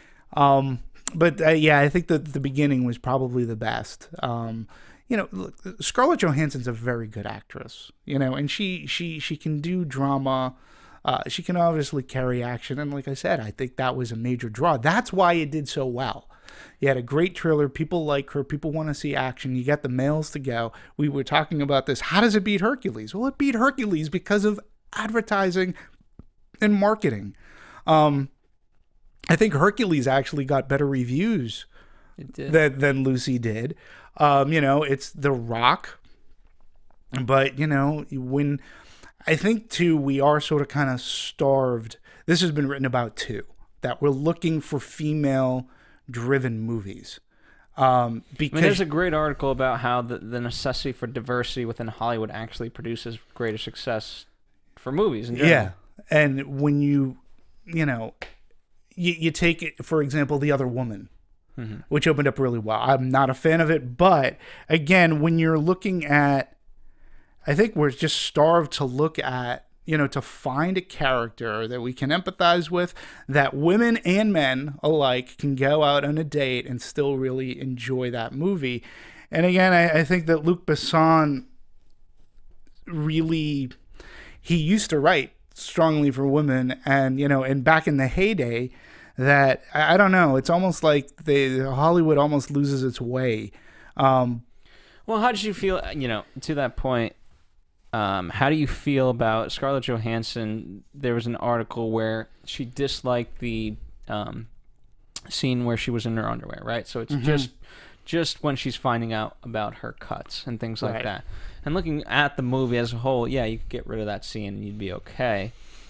But yeah, I think that the beginning was probably the best. You know, look, Scarlett Johansson's a very good actress, you know, and she can do drama. She can obviously carry action. And like I said, I think that was a major draw. That's why it did so well. You had a great trailer. People like her. People want to see action. You got the males to go. We were talking about this. How does it beat Hercules? Well, it beat Hercules because of advertising and marketing. I think Hercules actually got better reviews than Lucy did. You know, it's The Rock. But, you know, when I think, too, we are sort of kind of starved. This has been written about, too, that we're looking for female-driven movies. Because I mean, there's a great article about how the necessity for diversity within Hollywood actually produces greater success for movies in general. Yeah, and when you know, you take it, for example, The Other Woman, which opened up really well. I'm not a fan of it, but again, when you're looking at, I think we're just starved to look at, you know, to find a character that we can empathize with, that women and men alike can go out on a date and still really enjoy that movie. And again, I think that Luc Besson really, he used to write strongly for women, and, you know, and back in the heyday, that I don't know, it's almost like Hollywood almost loses its way. Well, how did you feel, you know, to that point, how do you feel about Scarlett Johansson? There was an article where she disliked the scene where she was in her underwear, right? So it's just when she's finding out about her cuts and things like that. And looking at the movie as a whole, yeah, you could get rid of that scene and you'd be okay.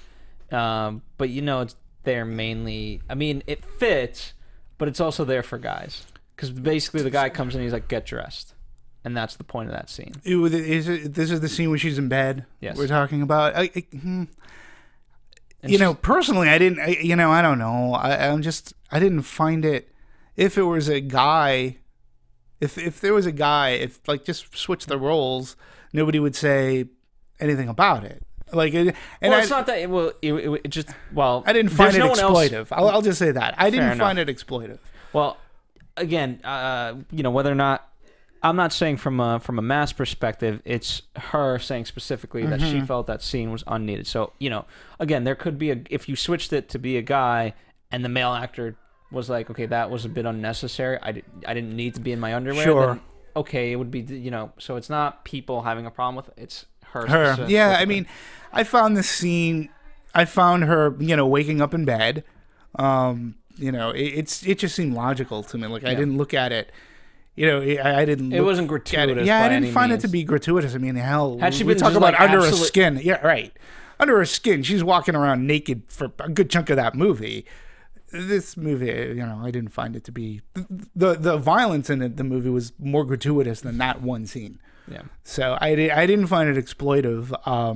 But, you know, it's there mainly, I mean, it fits, but it's also there for guys. Because basically the guy comes in and he's like, get dressed. And that's the point of that scene. This is the scene where she's in bed. Yes. We're talking about. You know, personally, I didn't. You know, I don't know. I didn't find it. If it was a guy, if there was a guy, if like just switch the roles, nobody would say anything about it. Like, and well, it's not that. It just I didn't find it exploitive. I'll just say that I didn't find it exploitive. Well, again, you know, whether or not. I'm not saying from a mass perspective, it's her saying specifically that she felt that scene was unneeded. So, you know, again, there could be if you switched it to be a guy and the male actor was like, okay, that was a bit unnecessary. I didn't need to be in my underwear. Sure. Then, okay, it would be, so it's not people having a problem with it. It's her. Yeah, I mean, I found this scene. I found her, waking up in bed. It just seemed logical to me. Like I didn't look at it. I didn't. It wasn't gratuitous. Yeah, by I didn't any find means. it to be gratuitous. I mean, hell, Had she we been talk just, about like, under her absolute- skin. Yeah, right. Under her skin, she's walking around naked for a good chunk of that movie. This movie, I didn't find it to be the violence in it. The movie was more gratuitous than that one scene. Yeah. So I didn't find it exploitive.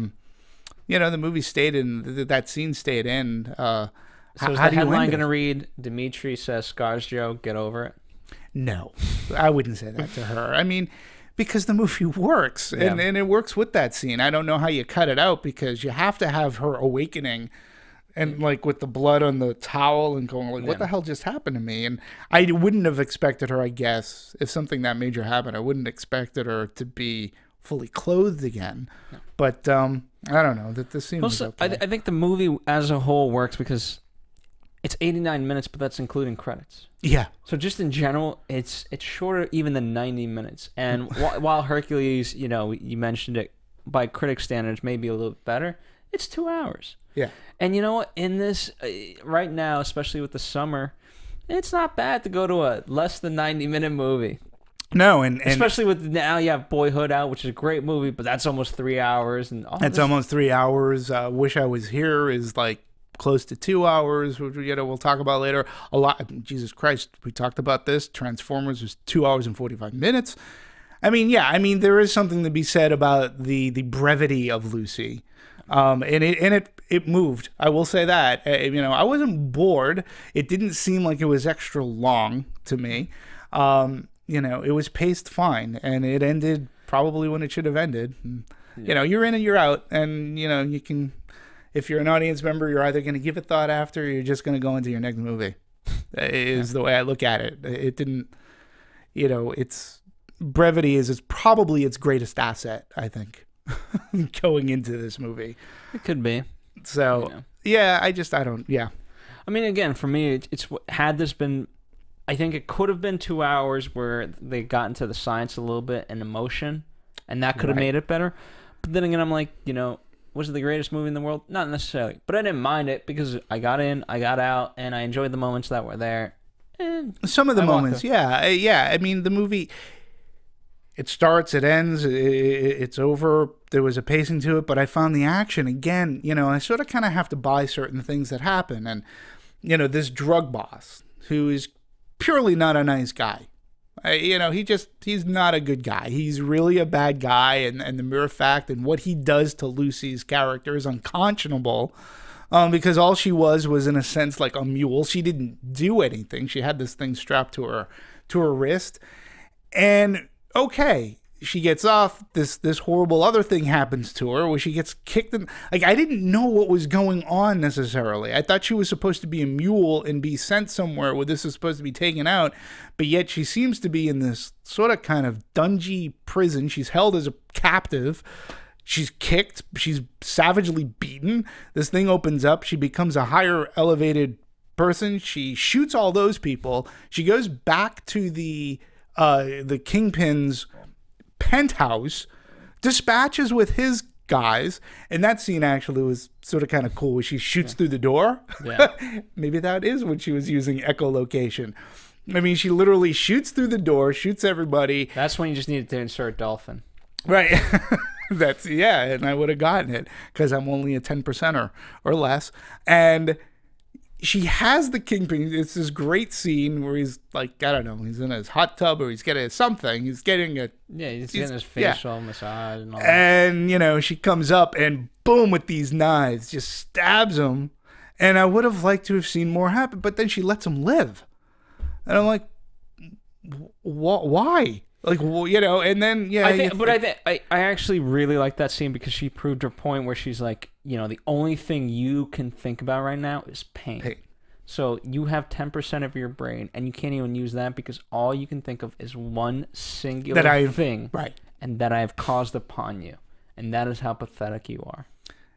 The movie stayed in. That scene stayed in. So is how the do you headline end going to it? read, Demetri says, Scars Joe, get over it? No, I wouldn't say that to her. I mean, because the movie works, and it works with that scene. I don't know how you cut it out, because you have to have her awakening, and like with the blood on the towel and going like, what the hell just happened to me? And I wouldn't have expected her, I guess, if something that major happened, I wouldn't have expected her to be fully clothed again. No. But I don't know, that the scene was okay. I think the movie as a whole works because it's 89 minutes, but that's including credits. Yeah. So just in general, it's shorter even than 90 minutes. And while Hercules, you mentioned it, by critic standards, maybe a little bit better, it's 2 hours. Yeah. And you know what? In this, right now, especially with the summer, it's not bad to go to a less than 90-minute movie. No, and especially with now you have Boyhood out, which is a great movie, but that's almost 3 hours. And it's almost 3 hours. Wish I Was Here is like close to 2 hours, which we'll talk about later. A lot. Jesus Christ, we talked about this. Transformers was 2 hours and 45 minutes. I mean, there is something to be said about the brevity of Lucy, and it moved. I will say that. I wasn't bored. It didn't seem like it was extra long to me. It was paced fine, and it ended probably when it should have ended. And, you're in and you're out, and you can. If you're an audience member, you're either going to give it thought after, or you're just going to go into your next movie. Is the way I look at it. It didn't, it's brevity is probably its greatest asset, I think, going into this movie. It could be. So I don't. Yeah. I mean, again, for me, it's had this been. I think it could have been 2 hours where they got into the science a little bit and emotion, and that could have made it better. But then again, I'm like, was it the greatest movie in the world? Not necessarily. But I didn't mind it because I got in, I got out, and I enjoyed the moments that were there. And some of the moments, yeah. I mean, the movie, it starts, it ends, it's over. There was a pacing to it, but I found the action, again, I sort of kind of have to buy certain things that happen. And, this drug boss, who is purely not a nice guy. He's not a good guy. He's really a bad guy, and the mere fact and what he does to Lucy's character is unconscionable, because all she was in a sense like a mule. She didn't do anything. She had this thing strapped to her wrist, and okay, she gets off. This horrible other thing happens to her where she gets kicked in. Like, I didn't know what was going on necessarily. I thought she was supposed to be a mule and be sent somewhere where this is supposed to be taken out, but yet she seems to be in this sort of kind of dungy prison. She's held as a captive. She's kicked. She's savagely beaten. This thing opens up. She becomes a higher elevated person. She shoots all those people. She goes back to the Kingpin's penthouse, dispatches with his guys, and that scene actually was sort of kind of cool where she shoots through the door. Maybe that is when she was using echolocation. I mean, she literally shoots through the door, shoots everybody. That's when you just needed to insert Dolphin. Right. And I would have gotten it because I'm only a 10% or less. And she has the Kingpin. It's this great scene where he's like, I don't know, he's in his hot tub or he's getting something. He's getting he's getting his facial massage and all that. And, she comes up and boom with these knives, just stabs him. And I would have liked to have seen more happen, but then she lets him live. And I'm like, why? Like, and then, I actually really like that scene because she proved her point where she's like, the only thing you can think about right now is pain. So you have 10% of your brain, and you can't even use that because all you can think of is one singular thing, right? And that I have caused upon you, and that is how pathetic you are.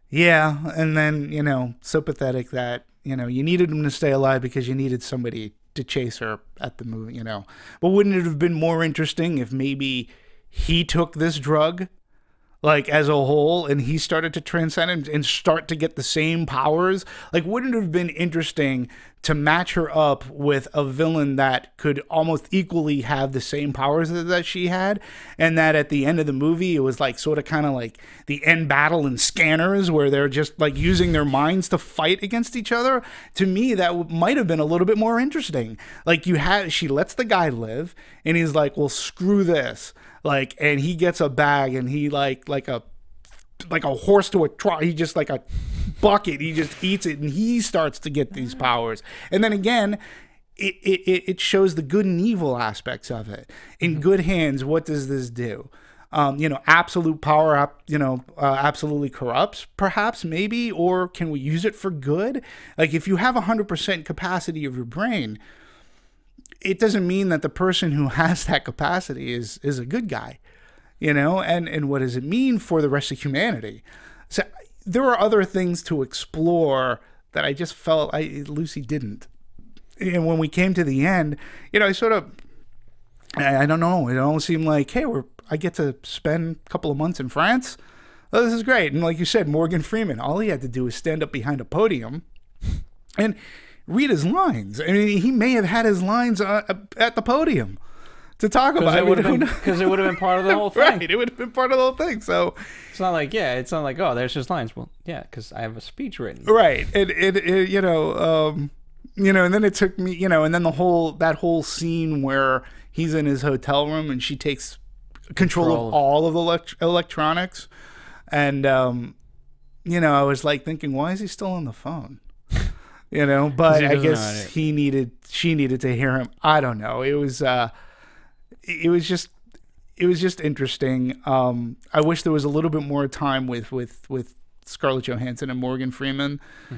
Yeah, and then so pathetic that you needed him to stay alive because you needed somebody to chase her at the movie, you know. But wouldn't it have been more interesting if maybe he took this drug, like, as a whole, and he started to transcend and start to get the same powers? Like, wouldn't it have been interesting to match her up with a villain that could almost equally have the same powers that she had, and that at the end of the movie, it was like sort of kind of like the end battle in Scanners, where they're just like using their minds to fight against each other? To me, that might have been a little bit more interesting. Like, she lets the guy live, and he's like, well, screw this. Like, and he gets a bag, and he like a horse to a trot. He just like a bucket. He just eats it, and he starts to get these powers. And then again, it shows the good and evil aspects of it. In good hands, what does this do? You know, absolute power, absolutely corrupts, perhaps, maybe, or can we use it for good? Like, if you have 100% capacity of your brain, it doesn't mean that the person who has that capacity is a good guy, you know? And what does it mean for the rest of humanity? So there were other things to explore that I just felt Lucy didn't. And when we came to the end, you know, I don't know, it almost seemed like, hey, I get to spend a couple of months in France. Oh, this is great. And like you said, Morgan Freeman, all he had to do was stand up behind a podium and read his lines. I mean, he may have had his lines at the podium to talk about it. Because it would have been part of the whole thing. Right, it would have been part of the whole thing. So it's not like, oh, there's his lines. Well, yeah, because I have a speech written. Right. It you know, and then it took me, you know, and then that whole scene where he's in his hotel room and she takes control of all of the electronics. And, you know, I was like thinking, why is he still on the phone? You know, but I guess she needed to hear him. I don't know. It was just interesting. I wish there was a little bit more time with Scarlett Johansson and Morgan Freeman.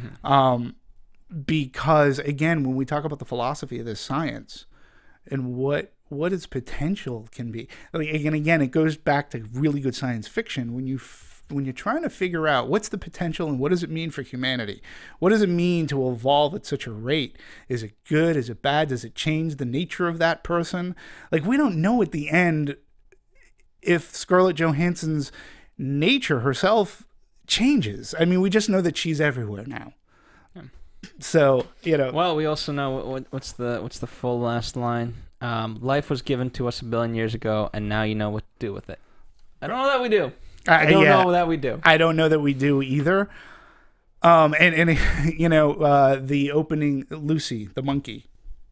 Because again, when we talk about the philosophy of this science and what its potential can be, like, again, it goes back to really good science fiction. When you're trying to figure out what's the potential and what does it mean for humanity, what does it mean to evolve at such a rate? Is it good? Is it bad? Does it change the nature of that person? Like, we don't know at the end if Scarlett Johansson's nature herself changes. I mean, we just know that she's everywhere now. So, you know. Well, we also know what's the full last line. Life was given to us 1 billion years ago, and now you know what to do with it. I don't know that we do. I don't know that we do. I don't know that we do either. And you know, the opening, Lucy, the monkey,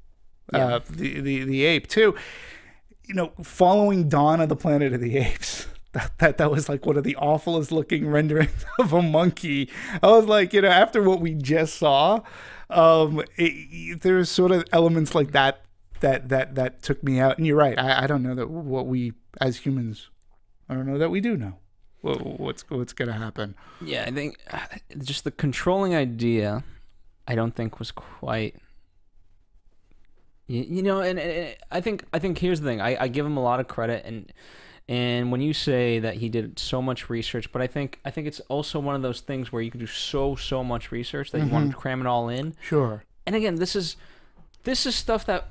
the ape too. You know, following Dawn of the Planet of the Apes. That was like one of the awfulest looking renderings of a monkey. I was like, you know, after what we just saw, there's sort of elements like that took me out. And you're right. I don't know that what we as humans, I don't know that we do know what's going to happen. Yeah, I think just the controlling idea, I don't think was quite. You know, and I think here's the thing. I give him a lot of credit, and when you say that he did so much research, but I think it's also one of those things where you can do so much research that you want to cram it all in. Sure. And again, this is stuff that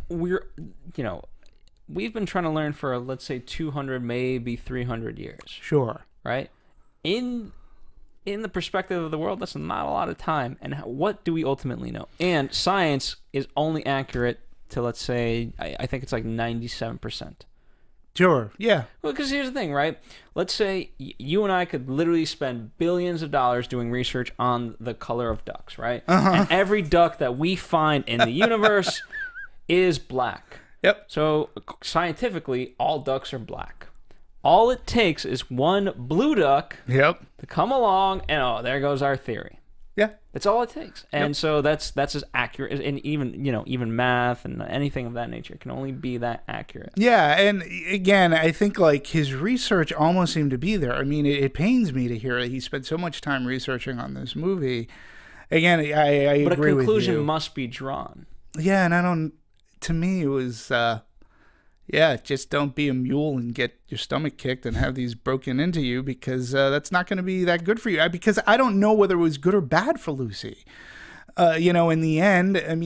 we've been trying to learn for, let's say, 200, maybe 300 years. Sure. Right? In the perspective of the world, that's not a lot of time. And what do we ultimately know? And science is only accurate to, let's say, I think it's like 97%. Sure, yeah. Well, because here's the thing, right? Let's say you and I could literally spend billions of dollars doing research on the color of ducks, right? And every duck that we find in the universe is black. Yep. So scientifically, all ducks are black. All it takes is one blue duck to come along, and there goes our theory. Yeah. That's all it takes. And so that's as accurate, and even math and anything of that nature can only be that accurate. Yeah, and again, I think like his research almost seemed to be there. I mean, it pains me to hear that he spent so much time researching on this movie. Again, I agree with you. But a conclusion must be drawn. Yeah, and to me it was just don't be a mule and get your stomach kicked and have these broken into you, because that's not going to be that good for you. Because I don't know whether it was good or bad for Lucy. In the end, I mean,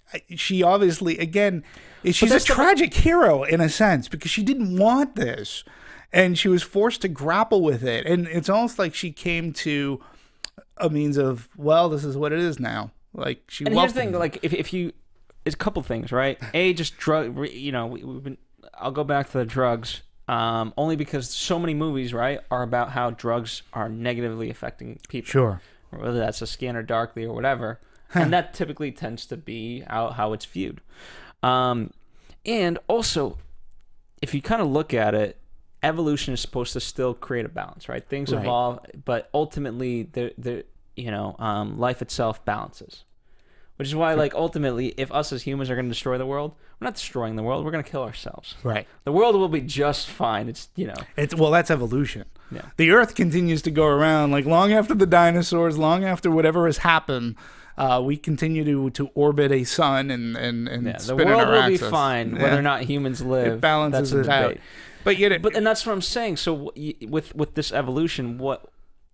she obviously, again, she's a tragic hero in a sense because she didn't want this. And she was forced to grapple with it. And it's almost like she came to a means of, well, this is what it is now. Like, she And here's the thing, like, if you, it's a couple things, right? Just drug, you know, I'll go back to the drugs, only because so many movies, right, are about how drugs are negatively affecting people. Sure. Whether that's a Scanner Darkly or whatever. And that typically tends to be how it's viewed. And also, if you kind of look at it, evolution is supposed to still create a balance, right? Things evolve, but ultimately, life itself balances. Which is why, like, ultimately, if us as humans are going to destroy the world, we're not destroying the world. We're going to kill ourselves. Right. The world will be just fine. It's, Well, that's evolution. Yeah. The Earth continues to go around, like, long after the dinosaurs, long after whatever has happened. We continue to orbit a sun and the spin world in our will axis. be fine whether or not humans live. It balances that's it out. But and that's what I'm saying. So with this evolution, what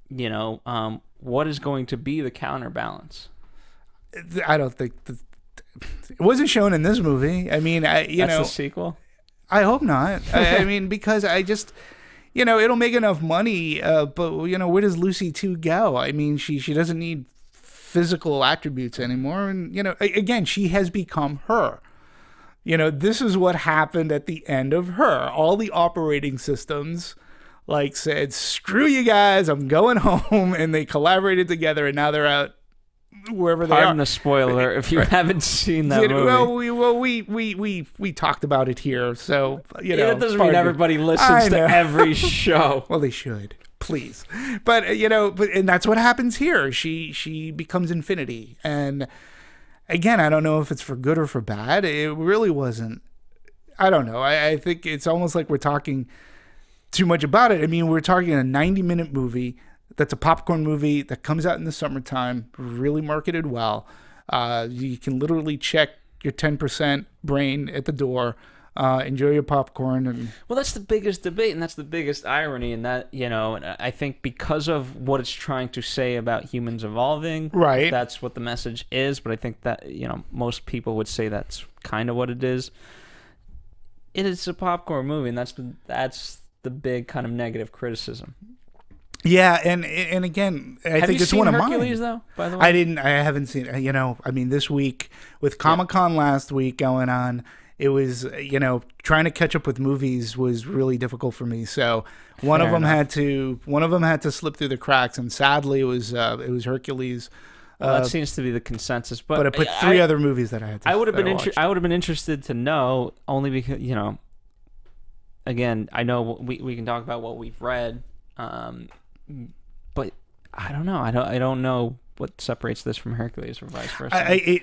is going to be the counterbalance? I don't think it wasn't shown in this movie. I mean, that's the sequel. I hope not. I mean, because I just, it'll make enough money. But where does Lucy 2 go? I mean, she doesn't need physical attributes anymore, and again, she has become her. This is what happened at the end of her. All the operating systems said, screw you guys, I'm going home, and they collaborated together, and now they're out wherever they are. Pardon the spoiler if you haven't seen that movie. Well, we talked about it here, so that doesn't mean everybody listens to every show. Well, they should. Please. But and that's what happens here. She becomes infinity. And again, I don't know if it's for good or for bad. It really wasn't. I don't know. I think it's almost like we're talking too much about it. I mean, we're talking a 90-minute movie that's a popcorn movie that comes out in the summertime, really marketed well. You can literally check your 10% brain at the door. Enjoy your popcorn. And well, that's the biggest debate, and that's the biggest irony, and that and I think because of what it's trying to say about humans evolving, right? That's what the message is. But I think that most people would say that's kind of what it is. It is a popcorn movie, and that's the big kind of negative criticism. Yeah, and again, I think it's one of mine. Have you seen Hercules, though, by the way? I haven't seen it. I mean, this week, with Comic-Con last week going on, it was, trying to catch up with movies was really difficult for me. So one of them had to slip through the cracks, and sadly it was Hercules. Well, that seems to be the consensus. But I put three other movies that I had to I would have been interested to know, only because, again, I know we can talk about what we've read, but I don't know. I don't know what separates this from Hercules or vice versa.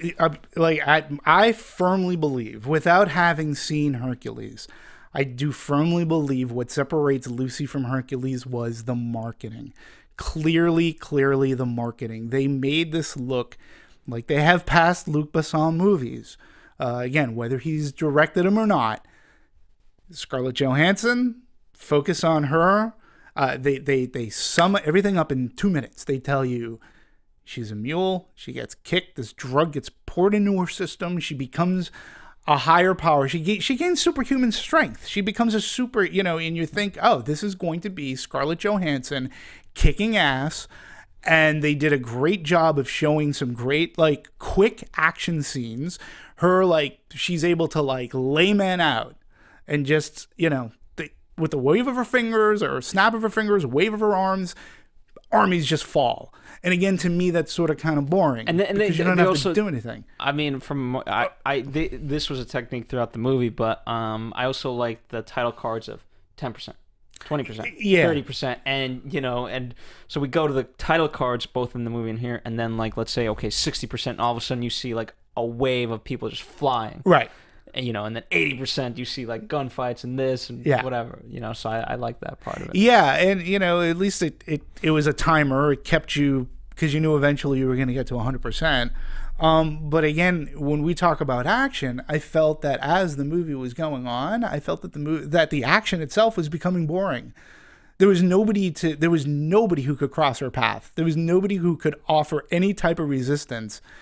I firmly believe, without having seen Hercules, I do firmly believe what separates Lucy from Hercules was the marketing. Clearly the marketing. They made this look like they have past Luc Besson movies. Again, whether he's directed them or not. Scarlett Johansson, focus on her. They sum everything up in 2 minutes. They tell you she's a mule. She gets kicked. This drug gets poured into her system. She becomes a higher power. She gains superhuman strength. She becomes a super, and you think, oh, this is going to be Scarlett Johansson kicking ass. And they did a great job of showing some great, quick action scenes. Her, she's able to, lay men out and just, with the wave of her fingers or snap of her fingers, wave of her arms, armies just fall. And again, to me, that's sort of kind of boring. Because you don't have to do anything. I mean, this was a technique throughout the movie, but I also like the title cards of 10%, 20%, 30%, and so we go to the title cards both in the movie and here, and then let's say 60%, and all of a sudden you see a wave of people just flying, right? And then 80% you see gunfights and this and whatever, so I like that part of it. Yeah, and at least it was a timer. It kept you, because you knew eventually you were going to get to 100%. But again, when we talk about action, I felt that as the movie was going on, I felt that the action itself was becoming boring. There was nobody who could cross her path. There was nobody who could offer any type of resistance.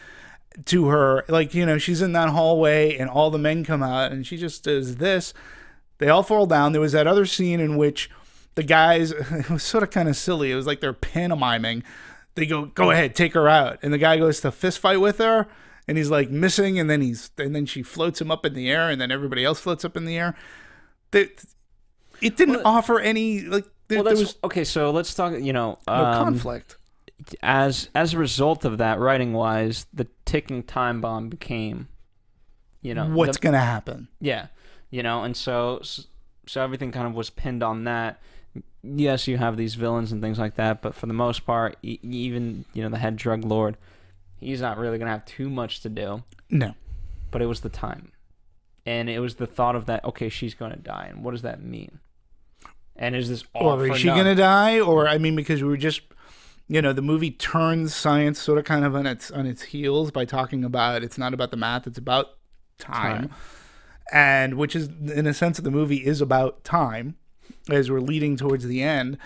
to her. Like, you know, she's in that hallway and all the men come out and she just does this. They all fall down. There was that other scene in which the guys, it was sort of kind of silly. It was like they're pantomiming. They go ahead, take her out. And the guy goes to fist fight with her and he's like missing. And then she floats him up in the air and then everybody else floats up in the air. It didn't offer any, like, there was okay. So let's talk, you know, no conflict. As a result of that, writing wise, the ticking time bomb became, you know, what's going to happen. Yeah. You know, and so everything kind of was pinned on that. Yes, you have these villains and things like that, but for the most part, even, you know, the head drug lord, he's not really going to have too much to do. No. But it was the time. And it was the thought of that, okay, she's going to die. And what does that mean? And is this all or is she going to die? Or, I mean, because we were just, you know, the movie turns science sort of kind of on its heels by talking about it's not about the math, it's about time. And which is, in a sense, the movie is about time as we're leading towards the end.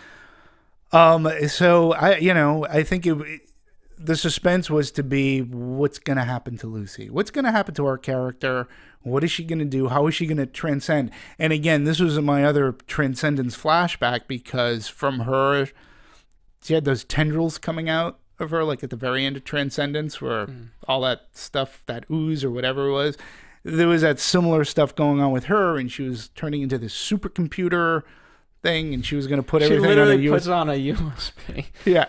So I think the suspense was to be, what's going to happen to Lucy? What's going to happen to our character? What is she going to do? How is she going to transcend? And again, this was my other transcendence flashback, because from her, she had those tendrils coming out of her, like at the very end of Transcendence, where all that stuff, that ooze or whatever it was, there was that similar stuff going on with her, and she was turning into this supercomputer thing, and she was going to put everything on a USB. She literally puts on a USB. Yeah.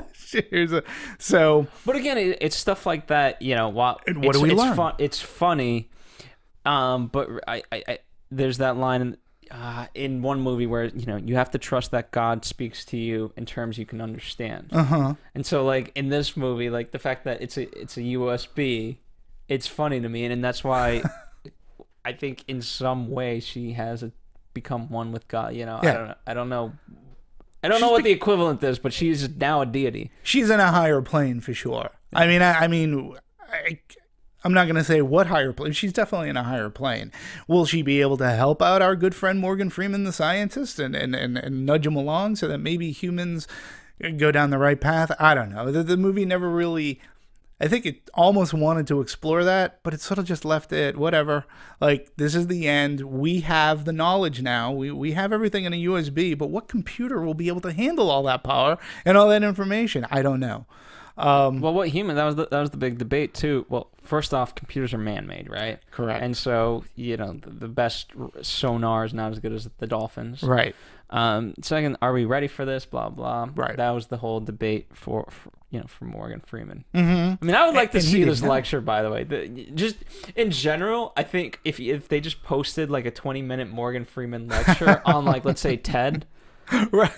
But again, it's stuff like that, you know. What do we learn? It's funny, but I there's that line in one movie where, you know, you have to trust that God speaks to you in terms you can understand. And so, like, in this movie, like, the fact that it's a USB, it's funny to me, and that's why I think in some way she has become one with God. You know, yeah. I don't know what the equivalent is, but she's now a deity. She's in a higher plane for sure. I mean, I'm not going to say what higher plane. She's definitely in a higher plane. Will she be able to help out our good friend Morgan Freeman, the scientist, and nudge him along so that maybe humans go down the right path? I don't know. The movie never really, I think it almost wanted to explore that, but it sort of just left it, whatever. Like, this is the end. We have the knowledge now. We have everything in a USB, but what computer will be able to handle all that power and all that information? I don't know. Well, what human? That was the big debate too. Well, first off, computers are man-made, right? Correct. And so, you know, the best sonar is not as good as the dolphins. Right. Second, are we ready for this? Blah blah. Right. That was the whole debate for Morgan Freeman. Mm-hmm. I mean, I would like to see this lecture, by the way. Just in general, I think if they just posted like a 20-minute Morgan Freeman lecture on, like, let's say TED, right?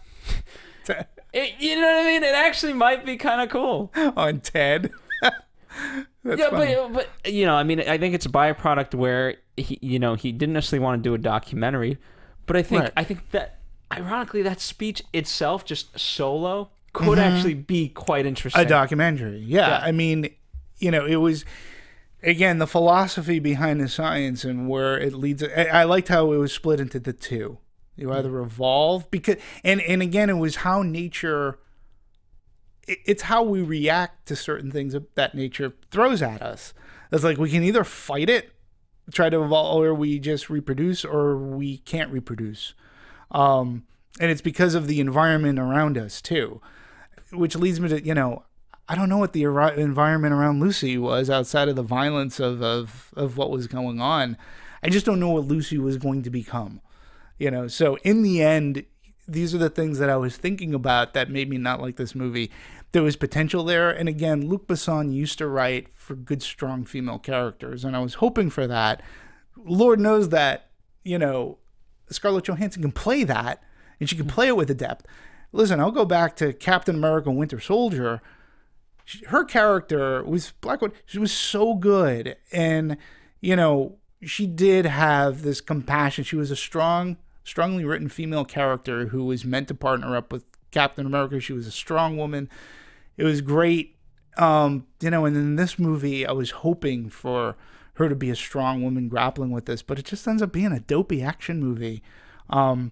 You know what I mean? It actually might be kind of cool on TED. Yeah, but you know, I mean, I think it's a byproduct where he didn't necessarily want to do a documentary, but I think that ironically that speech itself, just solo, could actually be quite interesting. A documentary, yeah. I mean, you know, it was, again, the philosophy behind the science and where it leads. I liked how it was split into the two. You either evolve, because, and again, it was how nature, it's how we react to certain things that nature throws at us. It's like, we can either fight it, try to evolve, or we just reproduce, or we can't reproduce. And it's because of the environment around us too, which leads me to, you know, I don't know what the environment around Lucy was outside of the violence of what was going on. I just don't know what Lucy was going to become. You know, so in the end, these are the things that I was thinking about that made me not like this movie. There was potential there. And again, Luc Besson used to write for good, strong female characters. And I was hoping for that. Lord knows that, you know, Scarlett Johansson can play that, and she can play it with a depth. Listen, I'll go back to Captain America Winter Soldier. Her character was she was so good. And, you know, she did have this compassion. She was a strongly written female character who was meant to partner up with Captain America. She was a strong woman. It was great. You know, and in this movie, I was hoping for her to be a strong woman grappling with this, but it just ends up being a dopey action movie.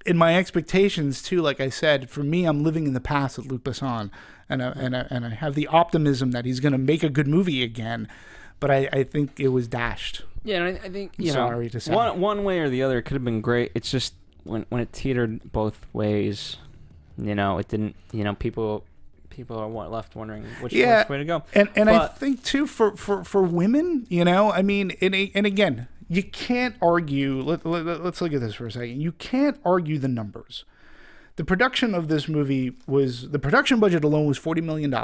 in my expectations too, like I said, for me, I'm living in the past with Luc Besson, and I have the optimism that he's going to make a good movie again, but I think it was dashed. Yeah, and I think Sorry to say. one way or the other, it could have been great. It's just when it teetered both ways, it didn't. People are left wondering which way to go. And I think too for women, I mean, and again, you can't argue. Let's look at this for a second. You can't argue the numbers. The production of this movie the production budget alone was $40 million,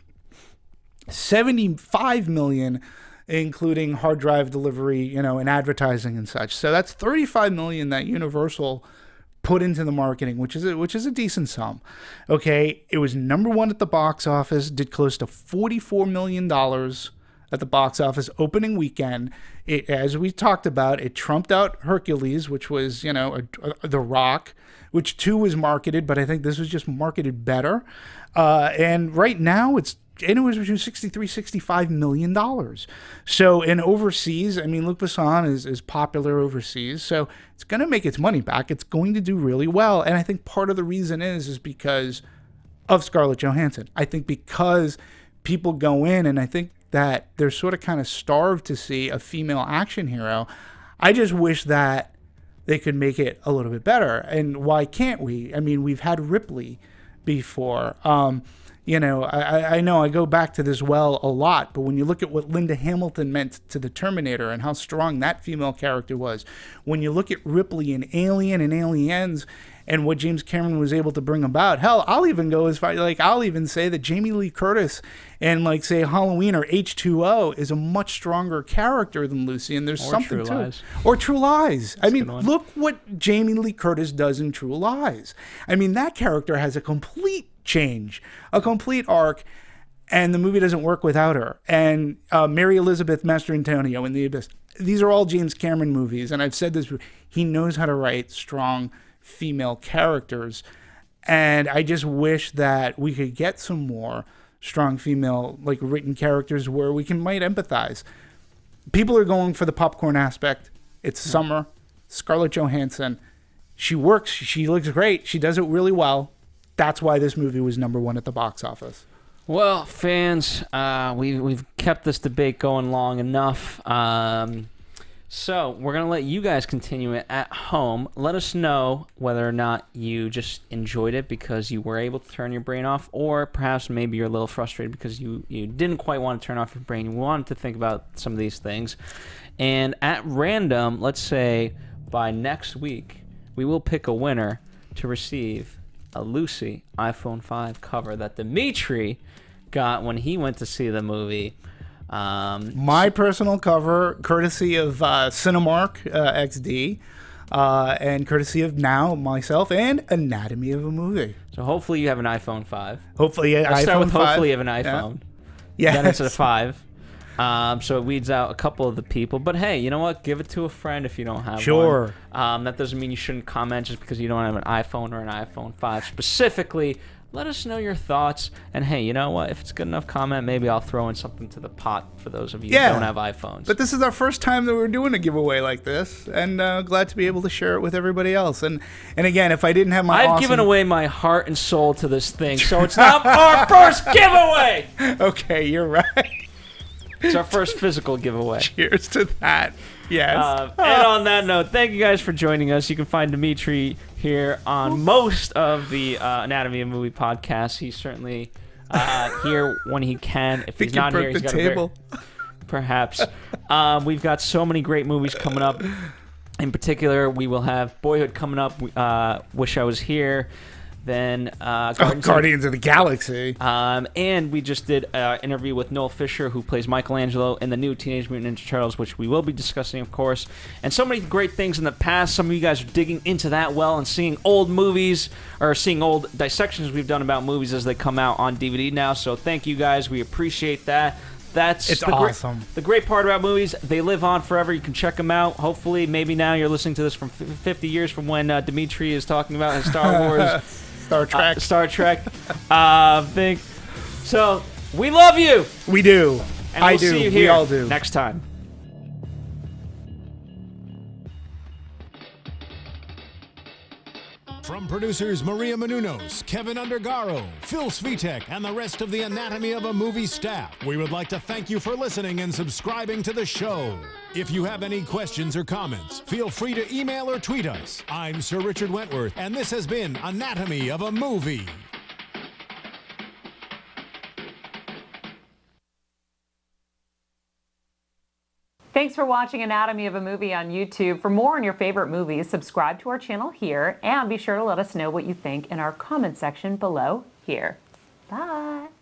$75 million, including hard drive delivery, and advertising and such. So that's $35 million that Universal put into the marketing, which is a decent sum. Okay, it was number one at the box office, did close to $44 million at the box office opening weekend. As we talked about, it trumped out Hercules, which was, The Rock, which too was marketed, but I think this was just marketed better. And right now it was between $63-65 million. So in overseas, I mean, Luc Besson is popular overseas, so it's going to make its money back. It's going to do really well. And I think part of the reason is because of Scarlett Johansson. I think because people go in, and I think that they're sort of kind of starved to see a female action hero. I just wish that they could make it a little bit better. And why can't we? I mean, we've had Ripley before. I know I go back to this well a lot, but when you look at what Linda Hamilton meant to the Terminator and how strong that female character was, when you look at Ripley in Alien and Aliens and what James Cameron was able to bring about, hell, I'll even go as far, I'll even say that Jamie Lee Curtis in, say, Halloween or H2O is a much stronger character than Lucy, and there's something to it. Or True Lies. I mean, look what Jamie Lee Curtis does in True Lies. I mean, that character has a complete change, a complete arc, and the movie doesn't work without her. And Mary Elizabeth Mastrantonio in The Abyss. These are all James Cameron movies, and I've said this, he knows how to write strong female characters, and I just wish that we could get some more strong female written characters where we might empathize. People are going for the popcorn aspect. It's summer. Scarlett Johansson, she works, she looks great, she does it really well. That's why this movie was number one at the box office. Well, fans, we've kept this debate going long enough. So we're going to let you guys continue it at home. Let us know whether or not you just enjoyed it because you were able to turn your brain off, or perhaps maybe you're a little frustrated because you didn't quite want to turn off your brain. You wanted to think about some of these things. And at random, let's say by next week, we will pick a winner to receive a Lucy iPhone 5 cover that Demetri got when he went to see the movie. My personal cover, courtesy of Cinemark XD, and courtesy of now myself and Anatomy of a Movie. So hopefully you have an iPhone 5. Hopefully, Let's start with hopefully you have an iPhone. Yeah. Then it's a 5. So it weeds out a couple of the people. But hey, you know what? Give it to a friend if you don't have one. That doesn't mean you shouldn't comment just because you don't have an iPhone or an iPhone 5 specifically. Let us know your thoughts. And hey, you know what? If it's a good enough comment, maybe I'll throw in something to the pot for those of you who don't have iPhones. But this is our first time that we're doing a giveaway like this, and glad to be able to share it with everybody else. And again, if I didn't have my I've given away my heart and soul to this thing, so it's not our first giveaway! Okay, you're right. It's our first physical giveaway. Cheers to that. Yes. And on that note, thank you guys for joining us. You can find Demetri here on most of the Anatomy of a Movie podcasts. He's certainly here when he can. If he's not here, he's got a perhaps. We've got so many great movies coming up. In particular, we will have Boyhood coming up. Wish I Was Here. Then Guardians of the Galaxy. And we just did an interview with Noel Fisher, who plays Michelangelo in the new Teenage Mutant Ninja Turtles, which we will be discussing, of course. And so many great things in the past. Some of you guys are digging into that well and seeing old movies, or seeing old dissections we've done about movies as they come out on DVD now. So thank you guys. We appreciate that. It's awesome. The great part about movies, they live on forever. You can check them out. Hopefully, maybe now you're listening to this from 50 years from when Demetri is talking about his Star Wars... Star Trek thing. So, we love you! We do. And we'll see you here we all do. Next time. From producers Maria Menounos, Kevin Undergaro, Phil Svitek, and the rest of the Anatomy of a Movie staff, we would like to thank you for listening and subscribing to the show. If you have any questions or comments, feel free to email or tweet us. I'm Sir Richard Wentworth, and this has been Anatomy of a Movie. Thanks for watching Anatomy of a Movie on YouTube. For more on your favorite movies, subscribe to our channel here and be sure to let us know what you think in our comment section below here. Bye.